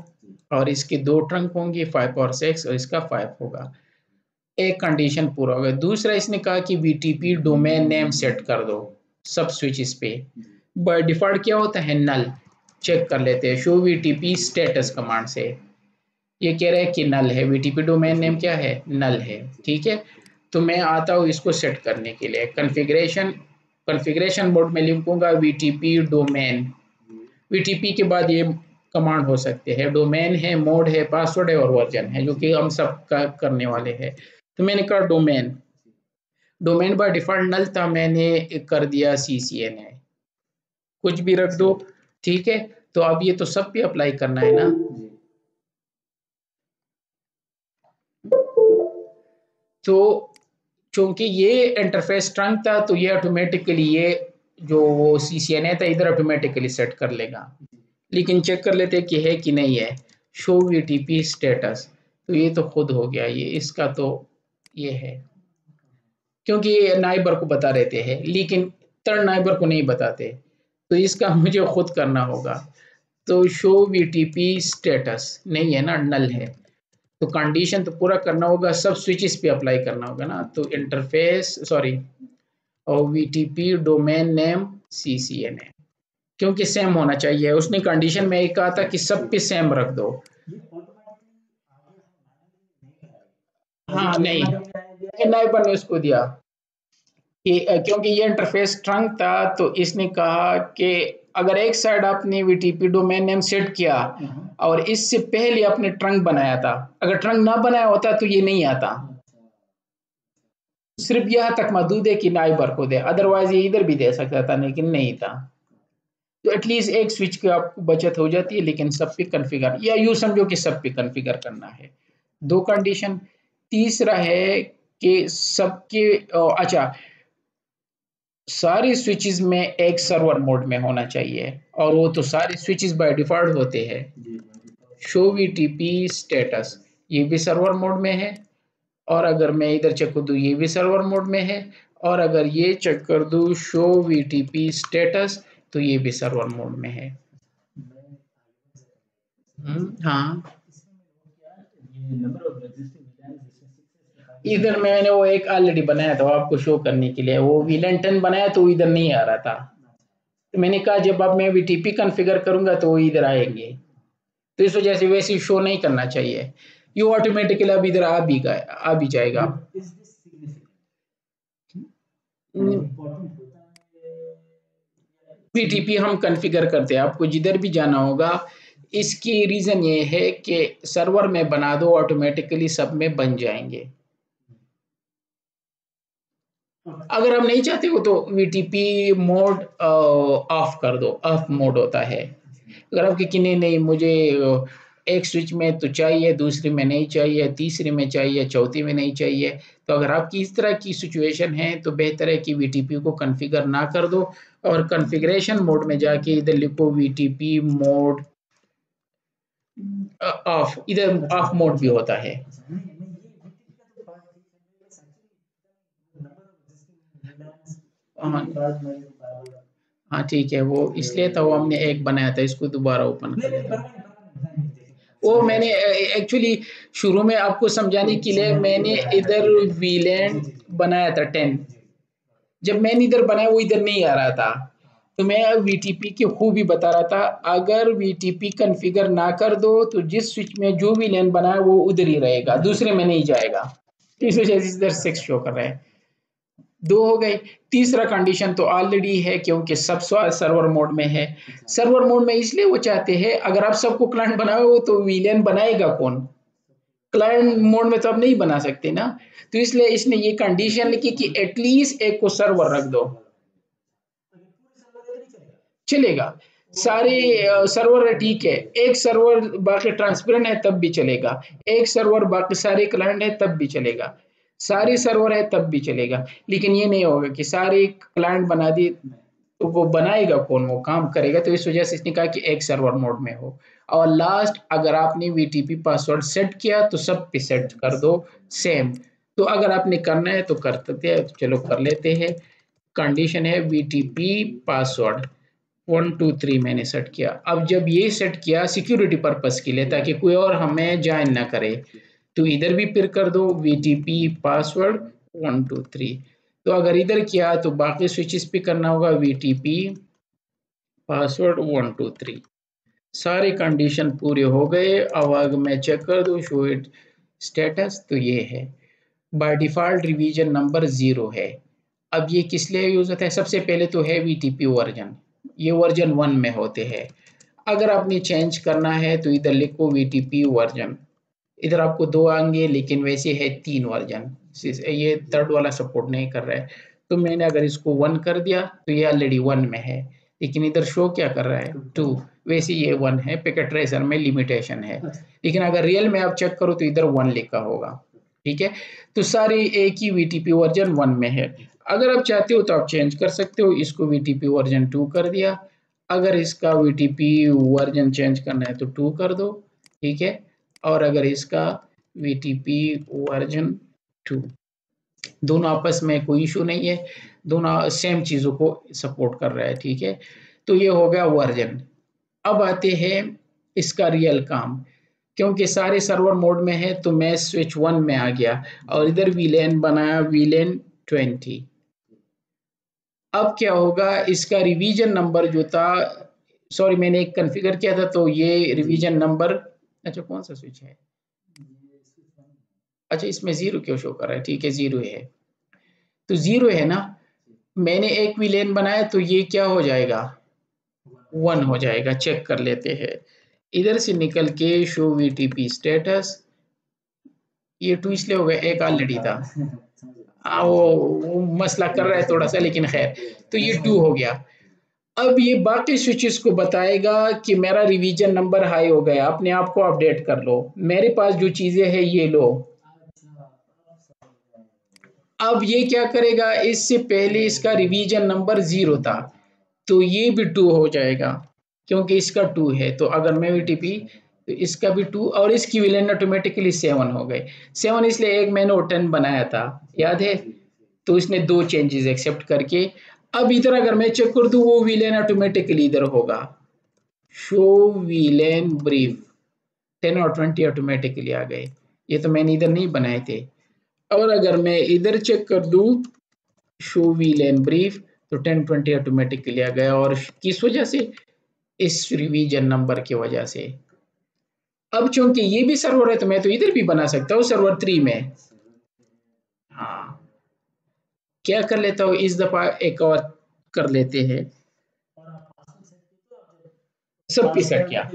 और इसके 2 ट्रंक होंगे 5 और 6 और इसका 5 होगा। एक कंडीशन पूरा हो गया। दूसरा इसने कहा कि वीटीपी डोमेन नेम सेट कर दो सब स्विचेस पे। बाय डिफॉल्ट क्या होता है, नल। चेक कर लेते हैं शो वीटीपी स्टेटस कमांड से। ये कह रहा है कि नल है, वीटीपी डोमेन नेम क्या है, नल है। ठीक है, तो मैं आता हूँ इसको सेट करने के लिए कॉन्फ़िगरेशन मोड में लिखूंगा वीटीपी डोमेन। वीटीपी के बाद ये कमांड हो सकते हैं, डोमेन है, मोड है, पासवर्ड है और वर्जन है, जो कि हम सब का करने वाले हैं। तो मैंने कहा डोमेन बाय डिफॉल्ट नल था, मैंने कर दिया CCNA, कुछ भी रख दो। ठीक है, तो अब ये तो सब पे अप्लाई करना है ना। तो चूंकि ये इंटरफेस ट्रंक था तो ये ऑटोमेटिकली ये जो CCNA था इधर ऑटोमेटिकली सेट कर लेगा। लेकिन चेक कर लेते कि है कि नहीं है। शो वीटीपी स्टेटस, तो ये तो खुद हो गया, ये इसका तो ये है, क्योंकि ये नाइबर को बता रहते हैं लेकिन थर्ड नाइबर को नहीं बताते, तो इसका मुझे खुद करना होगा। तो शो वीटीपी स्टेटस नहीं है ना, नल है, तो कंडीशन तो पूरा करना होगा, सब स्विचेस पे अप्लाई करना होगा ना। तो इंटरफेस सॉरी और वीटीपी डोमेन नेम CCNA, क्योंकि सेम होना चाहिए। उसने कंडीशन में एक कहा था कि सब पे सेम रख दो। हाँ नहीं, नाइबर ने उसको दिया कि क्योंकि ये इंटरफेस ट्रंक था तो इसने कहा कि अगर एक साइड आपने वीटीपी डोमेन नेम सेट किया और इससे पहले आपने ट्रंक बनाया था, अगर ट्रंक ना बनाया होता तो ये नहीं आता। सिर्फ यहाँ तक महदूद है कि नाइबर को दे, अदरवाइज ये इधर भी दे सकता था लेकिन नहीं था। तो एटलीस्ट एक स्विच की आपको बचत हो जाती है, लेकिन सब पे कॉन्फ़िगर, या यूं समझो कि सब पे कॉन्फ़िगर करना है। 2 कंडीशन। तीसरा है कि सबके अच्छा, सारी स्विचेस में एक सर्वर मोड में होना चाहिए, और वो तो सारे स्विचेस बाय डिफॉल्ट होते हैं। शो वीटीपी स्टेटस ये भी सर्वर मोड में है, और अगर मैं इधर चेक कर दूं ये भी सर्वर मोड में है, और अगर ये चेक कर दूं शो वीटीपी स्टेटस तो ये भी सर्वर मोड में है। हाँ, इधर मैंने वो एक ऑलरेडी बनाया था आपको शो करने के लिए, वो VLAN 10 बनाया तो इधर नहीं आ रहा था, तो मैंने कहा जब अब मैं VTP कॉन्फ़िगर करूंगा तो वो इधर आएंगे, तो इस वजह से वैसे शो नहीं करना चाहिए। ये ऑटोमेटिकली अब इधर आ भी जाएगा। VTP हम कॉन्फ़िगर करते हैं, आपको जिधर भी जाना होगा। इसकी रीज़न ये है कि सर्वर में बना दो, ऑटोमेटिकली सब में बन जाएंगे। अगर हम नहीं चाहते हो तो VTP मोड ऑफ कर दो, ऑफ मोड होता है। अगर आप कि नहीं नहीं मुझे एक स्विच में तो चाहिए, दूसरी में नहीं चाहिए, तीसरी में चाहिए, चौथी में नहीं चाहिए, तो अगर आपकी इस तरह की सिचुएशन है तो बेहतर है कि VTP को कॉन्फ़िगर ना कर दो, और कॉन्फ़िगरेशन मोड में जाके इधर लिखो VTP मोड ऑफ, इधर ऑफ मोड भी होता है। हाँ हाँ ठीक है, वो इसलिए था, वो हमने एक बनाया था, इसको दोबारा ओपन कर लेता हूँ। वो मैंने एक्चुअली शुरू में आपको समझाने के लिए मैंने इधर वीलैंड बनाया था 10, जब मैंने इधर बनाया वो इधर नहीं आ रहा था, तो मैं VTP की खूबी बता रहा था। अगर VTP कॉन्फ़िगर ना कर दो तो जिस स्विच में जो भी लैन बनाया वो उधर ही रहेगा, दूसरे में नहीं जाएगा। तो इस वजह से इधर 6 शो कर रहे हैं। 2 हो गई। तीसरा कंडीशन तो ऑलरेडी है क्योंकि सब सर्वर मोड में है। सर्वर मोड में इसलिए वो चाहते हैं, अगर आप सबको क्लाइंट बनाओ तो वीलैन बनाएगा कौन? क्लाइंट मोड में तो आप नहीं बना सकते ना, तो इसलिए इसने ये कंडीशन लिखी कि एटलीस्ट एक को सर्वर रख दो। चलेगा, सारे सर्वर ठीक है, एक सर्वर बाकी ट्रांसपेरेंट है तब भी चलेगा, एक सर्वर बाकी सारे क्लाइंट है तब भी चलेगा, सारे सर्वर है तब भी चलेगा। लेकिन ये नहीं होगा कि सारे क्लाइंट बना दिए तो वो बनाएगा कौन, वो काम करेगा, तो इस वजह से इसने कहा कि एक सर्वर मोड में हो। और लास्ट, अगर आपने VTP पासवर्ड सेट किया तो सब पे सेट कर दो सेम। तो अगर आपने करना है तो कर सकते हैं, चलो कर लेते हैं। कंडीशन है VTP पासवर्ड 123 मैंने सेट किया। अब जब ये सेट किया सिक्योरिटी पर्पस के लिए ताकि कोई और हमें ज्वाइन ना करे, तो इधर भी फिर कर दो VTP पासवर्ड 123। तो अगर इधर किया तो बाकी स्विचेस पे करना होगा VTP पासवर्ड 123। सारे कंडीशन पूरे हो गए। अब अगर मैं चेक कर दूं शो इट स्टेटस, तो ये है बाय डिफॉल्ट रिवीजन नंबर 0 है। अब ये किस लिए यूज होता है? सबसे पहले तो है VTP वर्जन, ये वर्जन 1 में होते हैं। अगर आपने चेंज करना है तो इधर लिखो VTP वर्जन, इधर आपको 2 आएंगे लेकिन वैसे है 3 वर्जन, ये थर्ड वाला सपोर्ट नहीं कर रहा है। तो मैंने अगर इसको 1 कर दिया तो ये ऑलरेडी 1 में है, लेकिन इधर शो क्या कर रहा है 2, वैसे ये 1 है। पैकेट ट्रेसर में लिमिटेशन है, लेकिन अगर रियल में आप चेक करो तो इधर 1 लिखा होगा। ठीक है, तो सारे एक ही VTP वर्जन 1 में है। अगर आप चाहते हो तो आप चेंज कर सकते हो, इसको VTP वर्जन 2 कर दिया। अगर इसका VTP वर्जन चेंज करना है तो 2 कर दो। ठीक है, और अगर इसका VTP वर्जन 2, दोनों आपस में कोई इशू नहीं है, दोनों सेम चीज़ों को सपोर्ट कर रहा है। ठीक है, तो ये हो गया वर्जन। अब आते हैं इसका रियल काम, क्योंकि सारे सर्वर मोड में है तो मैं स्विच 1 में आ गया और इधर VLAN बनाया VLAN 20। अब क्या होगा, इसका रिवीजन नंबर जो था, सॉरी मैंने एक कॉन्फ़िगर किया था तो ये रिवीजन नंबर, अच्छा कौन सा स्विच है, अच्छा इसमें 0 क्यों शो कर रहा है? ठीक है 0 है, तो 0 है ना। मैंने एक VLAN बनाया तो ये क्या हो जाएगा 1 हो जाएगा। चेक कर लेते हैं, इधर से निकल के शो VTP स्टेटस, ये 2 इसलिए हो गया, एक ऑलरेडी था। वो मसला कर रहा है थोड़ा सा, लेकिन खैर, तो ये 2 हो गया। अब ये बाकी स्विचेस को बताएगा कि मेरा रिवीजन नंबर हाई हो गया, अपने आप को अपडेट कर लो, मेरे पास जो चीजें हैं ये लो। अब ये क्या करेगा, इससे पहले इसका रिवीजन नंबर 0 था तो ये भी 2 हो जाएगा, क्योंकि इसका 2 है। तो अगर मैं VTP तो इसका भी 2 और इसकी विलेन ऑटोमेटिकली 7 हो गए। 7 इसलिए एक मैंने 10 बनाया था, याद है, तो इसने 2 चेंजेस एक्सेप्ट करके। अब इधर अगर मैं चेक कर दूं वो विलेन ऑटोमेटिकली इधर होगा, शो विलेन ब्रीफ 10 और 20 ऑटोमेटिकली आ गए, ये तो मैंने इधर नहीं बनाए थे। और अगर मैं इधर चेक कर दूं शो VLAN ब्रीफ तो 1020 ऑटोमेटिकली आ गया, और किस वजह से, इस रिवीजन नंबर की वजह से। अब चूंकि ये भी सर्वर है तो मैं तो इधर भी बना सकता हूँ सर्वर 3 में। हाँ, क्या कर लेता हूँ इस दफा एक और कर लेते हैं, सब पे सेट किया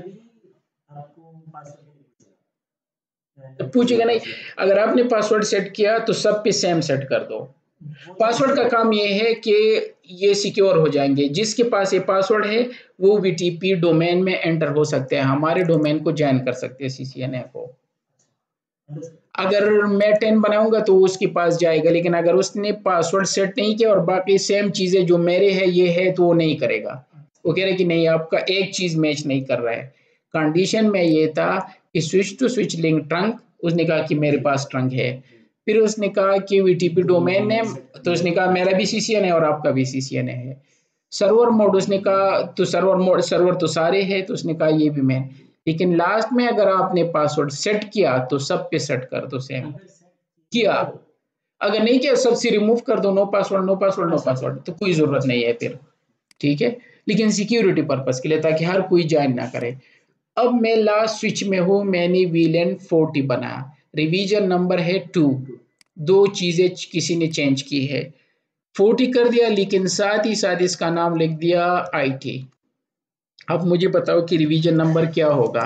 तो पूछेगा नहीं, अगर आपने पासवर्ड सेट किया तो सब पे सेम सेट कर दो। पासवर्ड का काम ये है कि ये सिक्योर हो जाएंगे, जिसके पास ये पासवर्ड है वो VTP डोमेन में एंटर हो सकते हैं, हमारे डोमेन को ज्वाइन कर सकते हैं CCNA को। अगर मैं 10 बनाऊंगा तो उसके पास जाएगा, लेकिन अगर उसने पासवर्ड सेट नहीं किया और बाकी सेम चीजें जो मेरे है ये है तो वो नहीं करेगा। वो कह रहा है कि नहीं आपका एक चीज मैच नहीं कर रहा है। कंडीशन में ये था कि switch to switch link trunk, उसने कहा कि मेरे पास ट्रंक है। फिर उसने कहा कि VTP डोमेन नेम, तो उसने कहा मेरा भी CCNA है और आपका भी CCNA है। सर्वर मोड, उसने कहा तो सर्वर मोड, सर्वर तो सारे हैं, तो उसने कहा ये भी मैं। लेकिन लास्ट में अगर आपने पासवर्ड सेट किया तो सब पे सेट कर दो सेम। किया, अगर नहीं किया सबसे रिमूव कर दो, no password no password no password, तो कोई जरूरत नहीं है फिर। ठीक है, लेकिन सिक्योरिटी पर्पस के लिए ताकि हर कोई ज्वाइन ना करे। अब मैं लास्ट स्विच में हूँ, मैंने VLAN 40 बनाया, रिवीजन नंबर है 2, 2 चीजें किसी ने चेंज की है, 40 कर दिया, लेकिन साथ ही साथ इसका नाम लिख दिया IT। अब मुझे बताओ कि रिवीजन नंबर क्या होगा,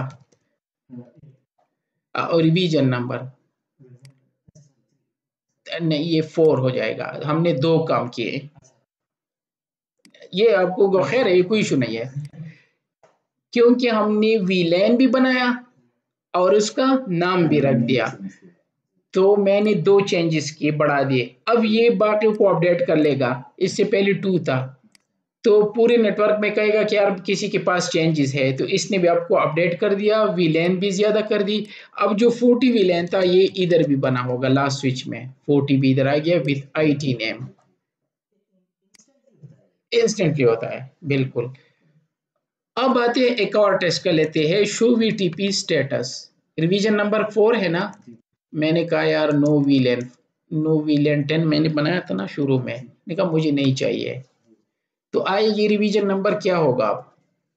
और रिवीजन नंबर नहीं, ये 4 हो जाएगा, हमने 2 काम किए। ये आपको खैर है, ये कोई इशू नहीं है, क्योंकि हमने VLAN भी बनाया और उसका नाम भी रख दिया। तो मैंने 2 चेंजेस किए, बढ़ा दिए। अब ये बाकी को अपडेट कर लेगा, इससे पहले 2 था तो पूरे नेटवर्क में कहेगा कि यार किसी के पास चेंजेस है, तो इसने भी आपको अपडेट कर दिया, VLAN भी ज्यादा कर दी। अब जो 40 VLAN था ये इधर भी बना होगा, लास्ट स्विच में 40 भी इधर आ गया विद IT नेम। इंस्टेंटली होता है बिल्कुल। अब आते हैं एक और टेस्ट कर लेते हैं, show VTP status. Revision number 4 है ना, मैंने कहा यार नो वीलेन 10 मैंने बनाया था ना शुरू में, मैंने कहा मुझे नहीं चाहिए। तो आए ये रिवीजन नंबर क्या होगा अब,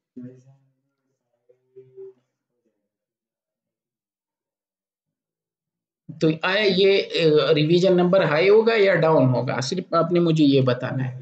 तो आया ये रिवीजन नंबर हाई होगा या डाउन होगा, सिर्फ आपने मुझे ये बताना है।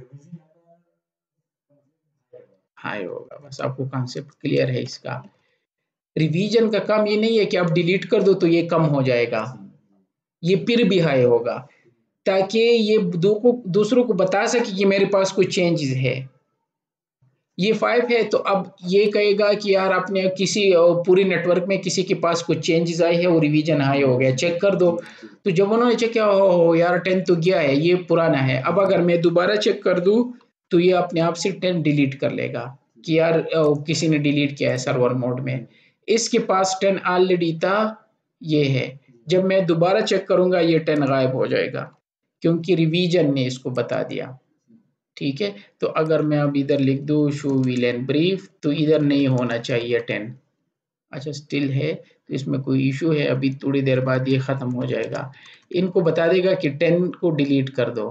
हाई होगा, बस आपको कॉन्सेप्ट क्लियर है इसका। रिवीजन का काम ये नहीं है कि आप डिलीट कर दो तो ये कम हो जाएगा, ये फिर भी हाई होगा, ताकि ये दूसरों को बता सके कि मेरे पास कुछ चेंजेस है। ये 5 है तो अब ये कहेगा कि यार आपने किसी पूरी नेटवर्क में किसी के पास कुछ चेंजेस आई है, वो रिवीजन हाई हो गया, चेक कर दो। तो जब उन्होंने चेक किया, हो यार 10 तो गया है, ये पुराना है। अब अगर मैं दोबारा चेक कर दूं तो ये अपने आप से 10 डिलीट कर लेगा कि यार किसी ने डिलीट किया है सर्वर मोड में, इसके पास 10 ऑलरेडी था, ये है। जब मैं दोबारा चेक करूंगा ये 10 गायब हो जाएगा, क्योंकि रिवीजन ने इसको बता दिया। ठीक है, तो अगर मैं अब इधर लिख दूं शो वीलेन ब्रीफ, तो इधर नहीं होना चाहिए 10। अच्छा स्टिल है, तो इसमें कोई इशू है, अभी थोड़ी देर बाद ये खत्म हो जाएगा। इनको बता देगा कि 10 को डिलीट कर दो,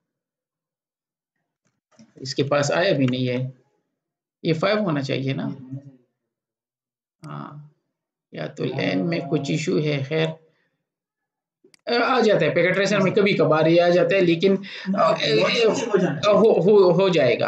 इसके पास आया भी नहीं है, ये 5 होना चाहिए ना। हाँ, या तो लैन में कुछ इशू है, खैर आ जाता है, पैकेट ट्रेसर में कभी कभार ये आ जाता है, लेकिन हो जाएगा।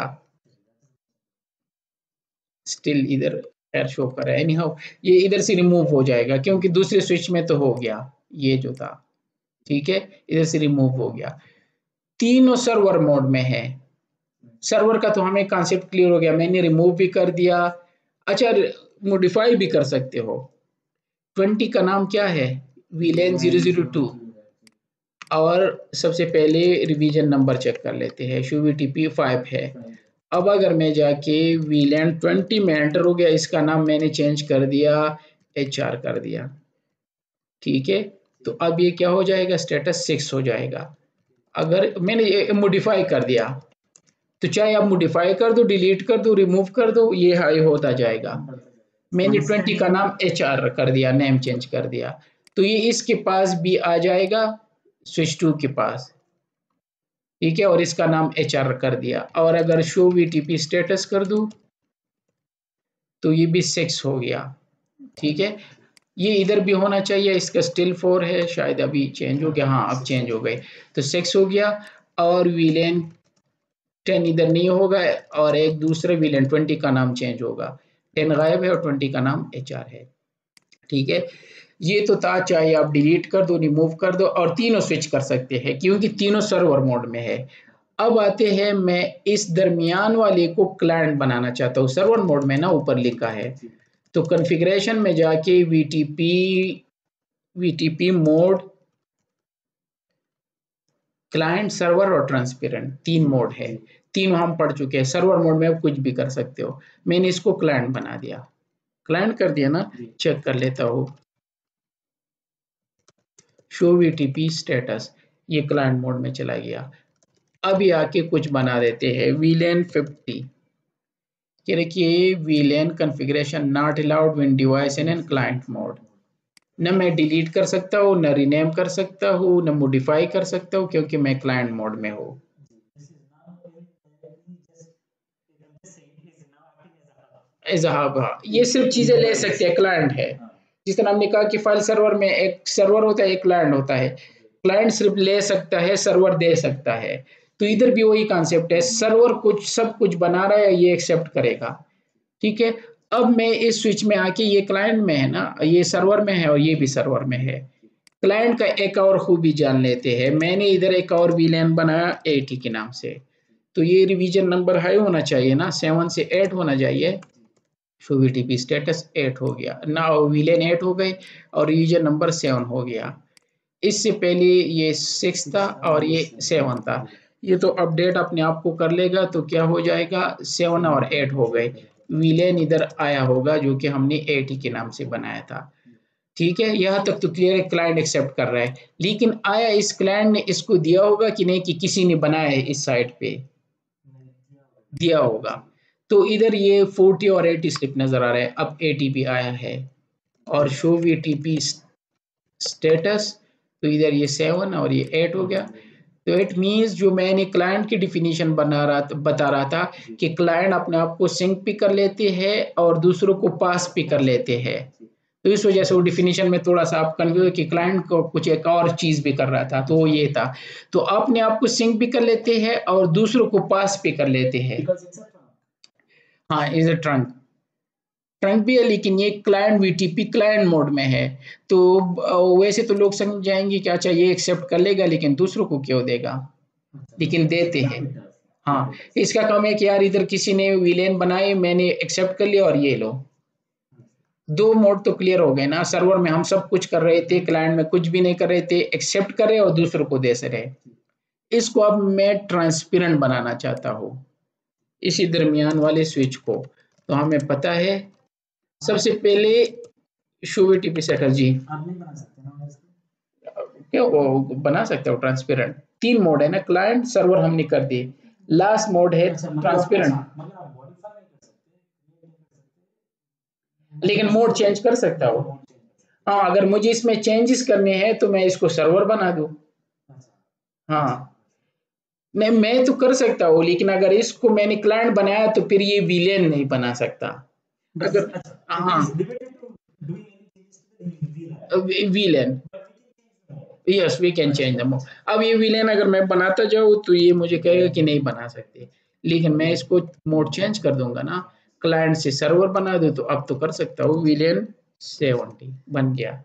स्टिल इधर एयर शो कर रहा है, एनी हाउ ये इधर से रिमूव हो जाएगा, क्योंकि दूसरे स्विच में तो हो गया ये जो था। ठीक है, इधर से रिमूव हो गया। तीनों सर्वर मोड में है, सर्वर का तो हमें कॉन्सेप्ट क्लियर हो गया, मैंने रिमूव भी कर दिया। अच्छा, मॉडिफाई भी कर सकते हो। 20 का नाम क्या है, वीलेन 002। और सबसे पहले रिवीजन नंबर चेक कर लेते हैं, शो वीटीपी 5 है। अब अगर मैं जाके वीलैन 20 में एंटर हो गया, इसका नाम मैंने चेंज कर दिया, HR कर दिया। ठीक है, तो अब ये क्या हो जाएगा, स्टेटस 6 हो जाएगा। अगर मैंने ये मॉडिफाई कर दिया, तो चाहे आप मॉडिफाई कर दो, डिलीट कर दो, रिमूव कर दो, ये हाई होता जाएगा। मैंने 20 का नाम HR कर दिया, नेम चेंज कर दिया, तो ये इसके पास भी आ जाएगा, स्विच 2 के पास। ठीक है, और इसका नाम HR कर दिया। और अगर शो वीटीपी स्टेटस कर दूं तो ये भी 6 हो गया। ठीक है, ये इधर भी होना चाहिए, इसका स्टिल 4 है, शायद अभी चेंज हो गया, हाँ अब चेंज हो गए, तो 6 हो गया। और विलेन 10 इधर नहीं होगा, और एक दूसरे विलेन 20 का नाम चेंज होगा, 10 गायब है और 20 का नाम HR है। ठीक है, ये तो था, चाहे आप डिलीट कर दो, रिमूव कर दो, और तीनों स्विच कर सकते हैं, क्योंकि तीनों सर्वर मोड में है। अब आते हैं, मैं इस दरमियान वाले को क्लाइंट बनाना चाहता हूँ, सर्वर मोड में ना ऊपर लिखा है, तो कॉन्फ़िगरेशन में जाके वीटीपी मोड, क्लाइंट, सर्वर और ट्रांसपेरेंट, 3 मोड है। तीनों हम पढ़ चुके हैं, सर्वर मोड में आप कुछ भी कर सकते हो। मैंने इसको क्लाइंट बना दिया, क्लाइंट कर दिया ना, चेक कर लेता हूँ, शो वीटीपी स्टेटस, ये क्लाइंट मोड में चला गया। अब ये आके कुछ बना देते हैं, वीलेन 50 कि देखिए, VLAN configuration not allowed when device in client mode. न मैं डिलीट कर सकता हूँ, न रीनेम कर सकता हूँ, न मॉडिफाई कर सकता हूँ, क्योंकि मैं क्लाइंट मोड में हूँ। एज़हाब, हाँ, ये सिर्फ चीजें ले सकते हैं, क्लाइंट है। जिस तरह हमने कहा कि फाइल सर्वर में एक सर्वर होता है, एक क्लाइंट होता है, क्लाइंट सिर्फ ले सकता है, सर्वर दे सकता है। तो इधर भी वही कॉन्सेप्ट है, सर्वर कुछ सब कुछ बना रहा है, ये एक्सेप्ट करेगा। ठीक है, अब मैं इस स्विच में आके, ये क्लाइंट में है ना, ये सर्वर में है और ये भी सर्वर में है। क्लाइंट का एक और खूबी जान लेते हैं, मैंने इधर एक और वीलैन बनाया 80 के नाम से, तो ये रिवीजन नंबर हाई होना चाहिए ना, 7 से 8 होना चाहिए। शो वीटीपी स्टेटस 8 हो गया ना, वीलेन 8 हो गए और रीजन नंबर 7 हो गया। इससे पहले ये 6 था और ये 7 था, ये तो अपडेट अपने आप को कर लेगा, तो क्या हो जाएगा, 7 और 8 हो गए। विलेन इधर आया होगा जो कि हमने 80 के नाम से बनाया था। ठीक है, यहाँ तक तो क्लियर है, क्लाइंट एक्सेप्ट कर रहा है, लेकिन आया इस क्लाइंट ने इसको दिया होगा कि नहीं, कि किसी ने बनाया है इस साइट पे, दिया होगा। तो इधर ये 40 और 80 स्लिप नजर आ रहा है। अब ATP आया है और शो VTP स्टेटस, तो इधर ये 7 और ये 8 हो गया। तो इट मीन्स जो मैंने क्लाइंट की डिफिनीशन बता रहा था कि क्लाइंट अपने आप को सिंक भी कर लेते हैं और दूसरों को पास भी कर लेते हैं। तो इस वजह से वो डिफिनीशन में थोड़ा सा आप कन्फ्यूज कि क्लाइंट को कुछ एक और चीज भी कर रहा था, तो वो ये था। तो अपने आप को सिंक भी कर लेते हैं और दूसरों को पास भी कर लेते हैं। हाँ, इज अ ट्रंक, ट्रंक भी है, लेकिन ये क्लाइंट VTP क्लाइंट मोड में है। तो वैसे तो लोग समझ जाएंगे कि अच्छा ये एक्सेप्ट कर लेगा, लेकिन दूसरों को क्यों देगा, लेकिन देते हैं। हाँ, इसका काम है कि यार इधर किसी ने विलेन बनाए, मैंने एक्सेप्ट कर लिया और ये लो। दो मोड तो क्लियर हो गए ना, सर्वर में हम सब कुछ कर रहे थे, क्लाइंट में कुछ भी नहीं कर रहे थे, एक्सेप्ट कर रहे और दूसरों को दे से रहे। इसको अब मैं ट्रांसपेरेंट बनाना चाहता हूँ, इसी दरमियान वाले स्विच को। तो हमें पता है सबसे पहले शो VTP सेटल जी, क्यों बना सकते हो ट्रांसपेरेंट। 3 मोड है ना, क्लाइंट सर्वर हमने कर दिए, लास्ट मोड है ट्रांसपेरेंट, लेकिन मोड चेंज कर सकता हो। हाँ, अगर मुझे इसमें चेंजेस करने हैं तो मैं इसको सर्वर बना दूं। हाँ, नहीं मैं तो कर सकता हूँ, लेकिन अगर इसको मैंने क्लाइंट बनाया तो फिर ये विलेन नहीं बना सकता। अगर हाँ, VLAN, yes we can change the mode. अब ये विलेन अगर मैं बनाता जाऊँ तो ये मुझे कहेगा कि नहीं बना सकते, लेकिन मैं इसको मोड चेंज कर दूंगा ना, क्लाइंट से सर्वर बना दूं, तो अब तो कर सकता हूँ। विलेन 70 बन गया।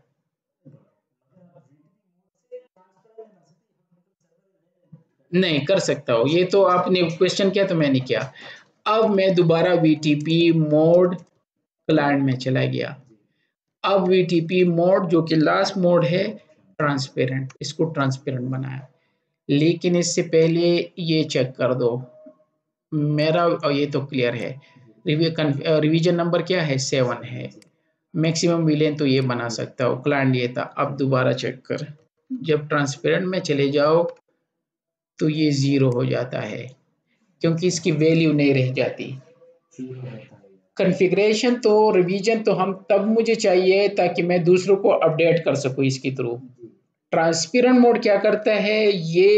नहीं कर सकता हूँ, ये तो आपने क्वेश्चन किया तो मैंने किया। अब मैं दोबारा VTP मोड क्लाइंट में चला गया। अब VTP मोड जो कि लास्ट मोड है ट्रांसपेरेंट, इसको ट्रांसपेरेंट बनाया। लेकिन इससे पहले ये चेक कर दो मेरा, और ये तो क्लियर है, रिवीजन नंबर क्या है, 7 है। मैक्सिमम विलेन तो ये बना सकता हो, क्लाइंट ये था। अब दोबारा चेक कर, जब ट्रांसपेरेंट में चले जाओ तो ये 0 हो जाता है, क्योंकि इसकी वैल्यू नहीं रह जाती। कॉन्फ़िगरेशन तो रिवीजन तो हम तब मुझे चाहिए ताकि मैं दूसरों को अपडेट कर सकूं इसके थ्रू। ट्रांसपेरेंट मोड क्या करता है, ये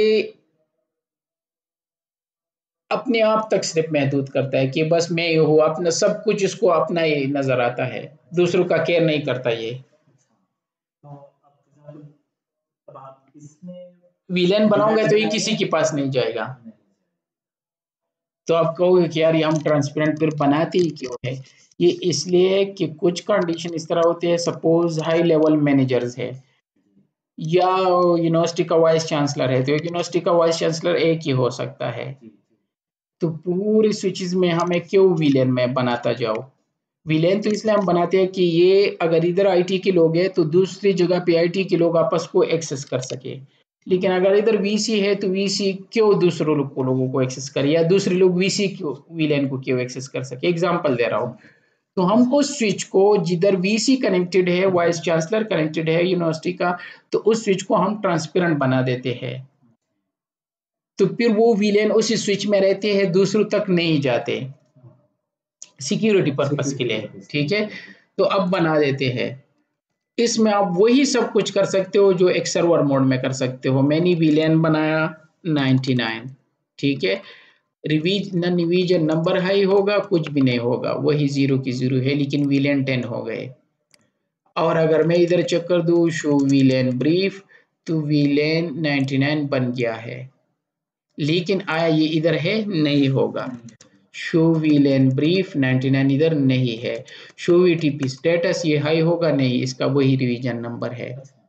अपने आप तक सिर्फ महदूद करता है कि बस मैं ये हूँ, अपना सब कुछ इसको अपना ही नजर आता है, दूसरों का केयर नहीं करता ये। विलेन बनाओगे तो ये किसी के पास नहीं जाएगा। तो आप कहोगे कि यार ये हम ट्रांसपेरेंट फिर बनाते ही क्यों है। ये इसलिए है कि कुछ कंडीशन इस तरह होते हैं, सपोज हाई लेवल मैनेजर्स है या यूनिवर्सिटी का वाइस चांसलर है, तो एक यूनिवर्सिटी का वाइस चांसलर एक ही हो सकता है। तो पूरे स्विचेस में हमें क्यों विलेन में बनाता जाओ। विलेन तो इसलिए हम बनाते हैं कि ये अगर इधर IT के लोग हैं तो दूसरी जगह पे IT के लोग आपस को एक्सेस कर सके। लेकिन अगर इधर VC है तो VC क्यों दूसरों लोगों को एक्सेस करे, या दूसरे लोग VC क्यों विलेन को क्यों एक्सेस कर सके। एग्जांपल दे रहा हूँ। तो हम उस स्विच को जिधर VC कनेक्टेड है, वाइस चांसलर कनेक्टेड है यूनिवर्सिटी का, तो उस स्विच को हम ट्रांसपेरेंट बना देते हैं। तो फिर वो विलेन उस स्विच में रहते हैं, दूसरों तक नहीं जाते, सिक्योरिटी पर्पस के लिए। ठीक है, तो अब बना देते हैं। इसमें आप वही सब कुछ कर सकते हो जो एक सर्वर मोड में कर सकते हो। मैंने विलेन बनाया 99, ठीक है, रिवीजन नंबर हाई होगा, कुछ भी नहीं होगा, वही 0 की 0 है, लेकिन विलेन 10 हो गए। और अगर मैं इधर चेक कर दूं शो विलेन ब्रीफ, तो विलेन 99 बन गया है, लेकिन आया ये इधर है, नहीं होगा। शो विलेन ब्रीफ 99 इधर नहीं है। शो VTP स्टेटस ये हाई होगा, नहीं, इसका वही रिवीजन नंबर है।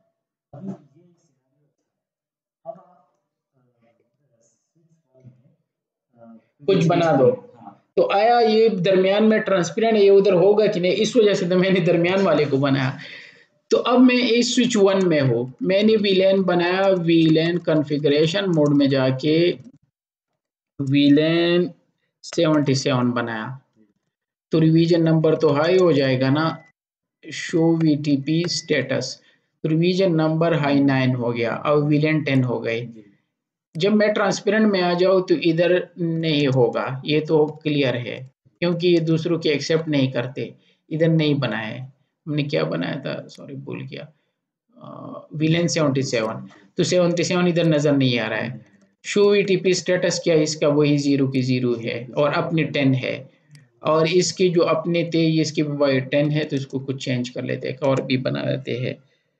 कुछ बना दो, तो आया ये दरमियान में ट्रांसपेरेंट, ये उधर होगा कि नहीं, इस वजह से तो मैंने दरमियान वाले को बनाया। तो अब मैं इस स्विच 1 में हूँ, मैंने वीलैन बनाया, वीलैन कॉन्फ़िगरेशन मोड में जाके वीलैन 77 बनाया, तो रिवीजन नंबर तो हाई हो जाएगा ना, शो VTP स्टेटस, तो रिवीजन नंबर हाई 9 हो गया, अब वीलैन 10 हो गए। जब मैं ट्रांसपेरेंट में आ जाऊँ तो इधर नहीं होगा, ये तो क्लियर है, क्योंकि ये दूसरों के एक्सेप्ट नहीं करते। इधर नहीं बनाया है, हमने क्या बनाया था, सॉरी भूल गया, VLAN 77, तो 77 इधर नजर नहीं आ रहा है। शो VTP स्टेटस क्या है इसका, वही 0 की 0 है और अपने 10 है, और इसके जो अपने थे इसके 10 है, तो इसको कुछ चेंज कर लेते हैं और भी बना देते हैं,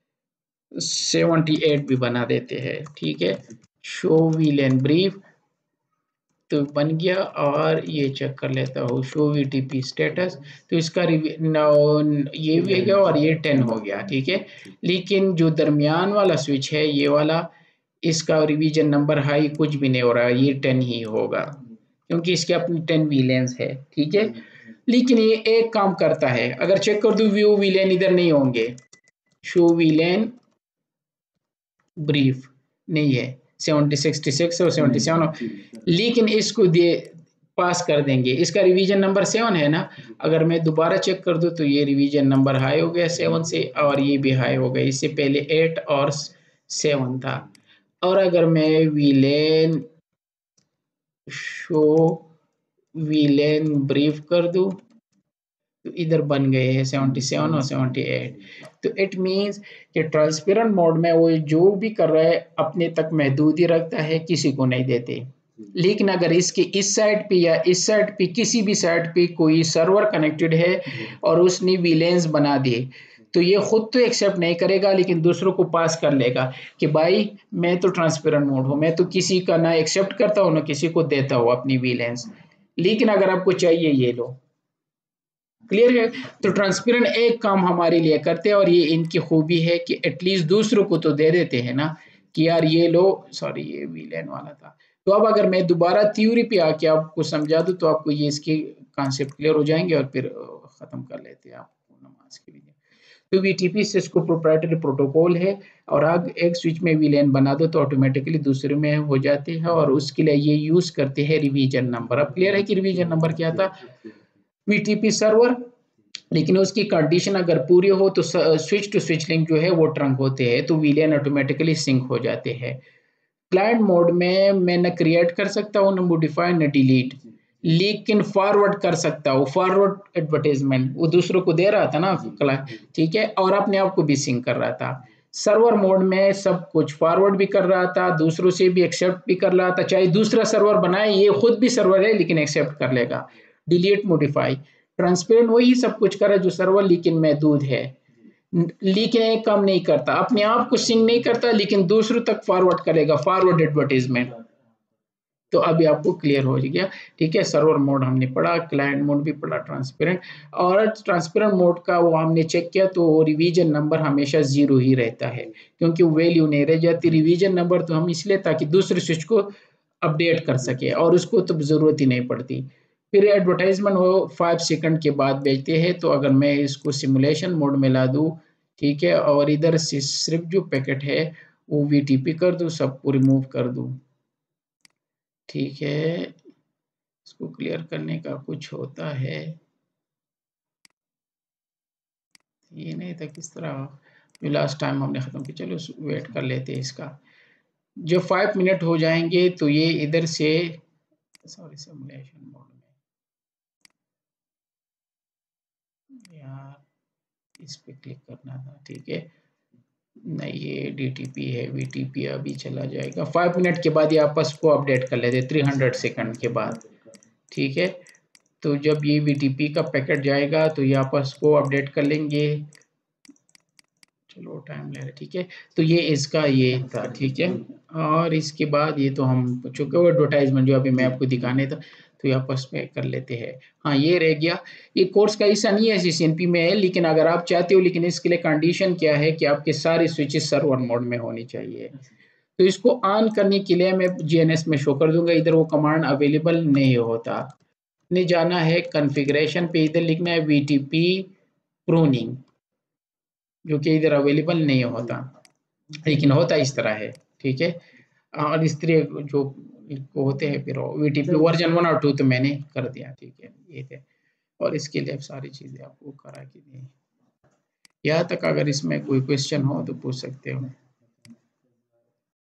78 भी बना देते हैं, ठीक है। शो VLAN ब्रीफ तो बन गया, और ये चेक कर लेता हूँ शो VTP स्टेटस, तो इसका ये भी गया और ये 10 हो गया, ठीक है। लेकिन जो दरमियान वाला स्विच है ये वाला, इसका रिवीजन नंबर हाई कुछ भी नहीं हो रहा, ये 10 ही होगा क्योंकि इसके अपनी 10 VLANs है, ठीक है। लेकिन ये एक काम करता है, अगर चेक कर दूं व्यू VLAN इधर नहीं होंगे, शो VLAN ब्रीफ नहीं है, 66 और 77, लेकिन इसको दे पास कर देंगे, इसका रिवीजन नंबर 7 है ना, अगर मैं दोबारा चेक कर दूं तो ये रिवीजन नंबर हाई हो गया 7 से, और ये भी हाई हो गया, इससे पहले 8 और 7 था। और अगर मैं VLAN शो VLAN ब्रीफ कर दूं तो इधर बन गए हैं 77 और 78, तो इट मींस कि ट्रांसपेरेंट मोड में वो जो भी कर रहा है अपने तक महदूद ही रखता है, किसी को नहीं देते। लेकिन अगर इसके इस साइड पे या इस साइड पे किसी भी साइड पे कोई सर्वर कनेक्टेड है और उसने VLANs बना दिए, तो ये खुद तो एक्सेप्ट नहीं करेगा लेकिन दूसरों को पास कर लेगा कि भाई मैं तो ट्रांसपेरेंट मोड हूँ, मैं तो किसी का ना एक्सेप्ट करता हूँ ना किसी को देता हूँ अपनी VLANs, लेकिन अगर आपको चाहिए ये लो, क्लियर है। तो ट्रांसपेरेंट एक काम हमारे लिए करते हैं, और ये इनकी खूबी है कि एटलीस्ट दूसरों को तो दे देते हैं ना कि यार ये लो, सॉरी ये VLAN वाला था। तो अब अगर मैं दोबारा थ्योरी पे आके आपको समझा दूं तो आपको ये इसके कॉन्सेप्ट क्लियर हो जाएंगे, और फिर खत्म कर लेते हैं आपको नमाज के लिए। तो VTP सिस्को प्रोप्राइटरी प्रोटोकॉल है, और अब एक स्विच में VLAN बना दो तो ऑटोमेटिकली दूसरे में हो जाते हैं, और उसके लिए ये यूज करते हैं रिवीजन नंबर। अब क्लियर है कि रिवीजन नंबर क्या था, VTP सर्वर, लेकिन उसकी कंडीशन अगर पूरी हो तो स्विच टू स्विच लिंक जो है वो ट्रंक होते हैं, तो VLAN ऑटोमेटिकली सिंक हो जाते हैं। क्लाइंट मोड में मैं न क्रिएट कर सकता हूँ, न मॉडिफाई, न डिलीट, लेकिन फॉरवर्ड कर सकता हूँ, फॉरवर्ड एडवर्टाइजमेंट वो दूसरों को दे रहा था ना, ठीक है, और अपने आप को भी सिंक कर रहा था। सर्वर मोड में सब कुछ फॉरवर्ड भी कर रहा था, दूसरों से भी एक्सेप्ट भी कर रहा था, चाहे दूसरा सर्वर बनाए, ये खुद भी सर्वर है लेकिन एक्सेप्ट कर लेगा। डिलीट, मॉडिफाई, ट्रांसपेरेंट वही सब कुछ कर रहा है जो सर्वर लेकिन महदूद है, लेकिन एक काम नहीं करता, अपने आप को सिंक नहीं करता लेकिन दूसरों तक फॉरवर्ड करेगा, फॉरवर्ड एडवर्टाइजमेंट। तो अभी आपको क्लियर हो गया, ठीक है। सर्वर मोड हमने पढ़ा, क्लाइंट मोड भी पढ़ा, ट्रांसपेरेंट, और ट्रांसपेरेंट मोड का वो हमने चेक किया तो रिवीजन नंबर हमेशा 0 ही रहता है, क्योंकि वैल्यू नहीं रह जाती। रिवीजन नंबर तो हम इसलिए ताकि दूसरे स्विच को अपडेट कर सके, और उसको तो जरूरत ही नहीं पड़ती। फिर एडवर्टाइजमेंट वो 5 सेकंड के बाद भेजते हैं, तो अगर मैं इसको सिमुलेशन मोड में ला दूँ, ठीक है, और इधर से सिर्फ जो पैकेट है वो VTP कर दूँ, सबको रिमूव कर दूँ, ठीक है। इसको क्लियर करने का कुछ होता है, ये नहीं था किस तरह, जो लास्ट टाइम हमने खत्म किया, चलो वेट कर लेते हैं इसका। जब 5 मिनट हो जाएंगे तो ये इधर से, सॉरी सिमुलेशन मोड में, यार इस पे क्लिक करना था, ठीक है, नहीं ये DTP है, VTP अभी चला जाएगा। 5 मिनट के बाद ये आपस को अपडेट कर लेते 300 सेकंड के बाद, ठीक है। तो जब ये VTP का पैकेट जाएगा तो ये आपस को अपडेट कर लेंगे, चलो टाइम ले रहा है, ठीक है। तो ये इसका ये था, ठीक है, और इसके बाद ये तो हम चुके हुए एडवर्टाइजमेंट जो अभी मैं आपको दिखाने था, तो ये आपस में कर लेते हैं। हाँ ये रह गया, ये कोर्स का हिस्सा नहीं है, CCNP में है, लेकिन अगर आप चाहते हो, लेकिन इसके लिए कंडीशन क्या है कि आपके सारे स्विचेस सर्वर मोड में होनी चाहिए। तो इसको ऑन करने के लिए मैं GNS में शो कर दूंगा, इधर वो कमांड अवेलेबल नहीं होता, ने जाना है कॉन्फ़िगरेशन पे, इधर लिखना है VTP प्रूनिंग, जो कि इधर अवेलेबल नहीं होता, लेकिन होता इस तरह है, ठीक है। और इस तरह जो होते हैं फिर VTP वर्जन 1 और 2 तो मैंने कर दिया, ठीक है, ये थे, और इसके लिए सारी चीज़ें आपको करा के दी। यहाँ तक अगर इसमें कोई क्वेश्चन हो तो पूछ सकते हो।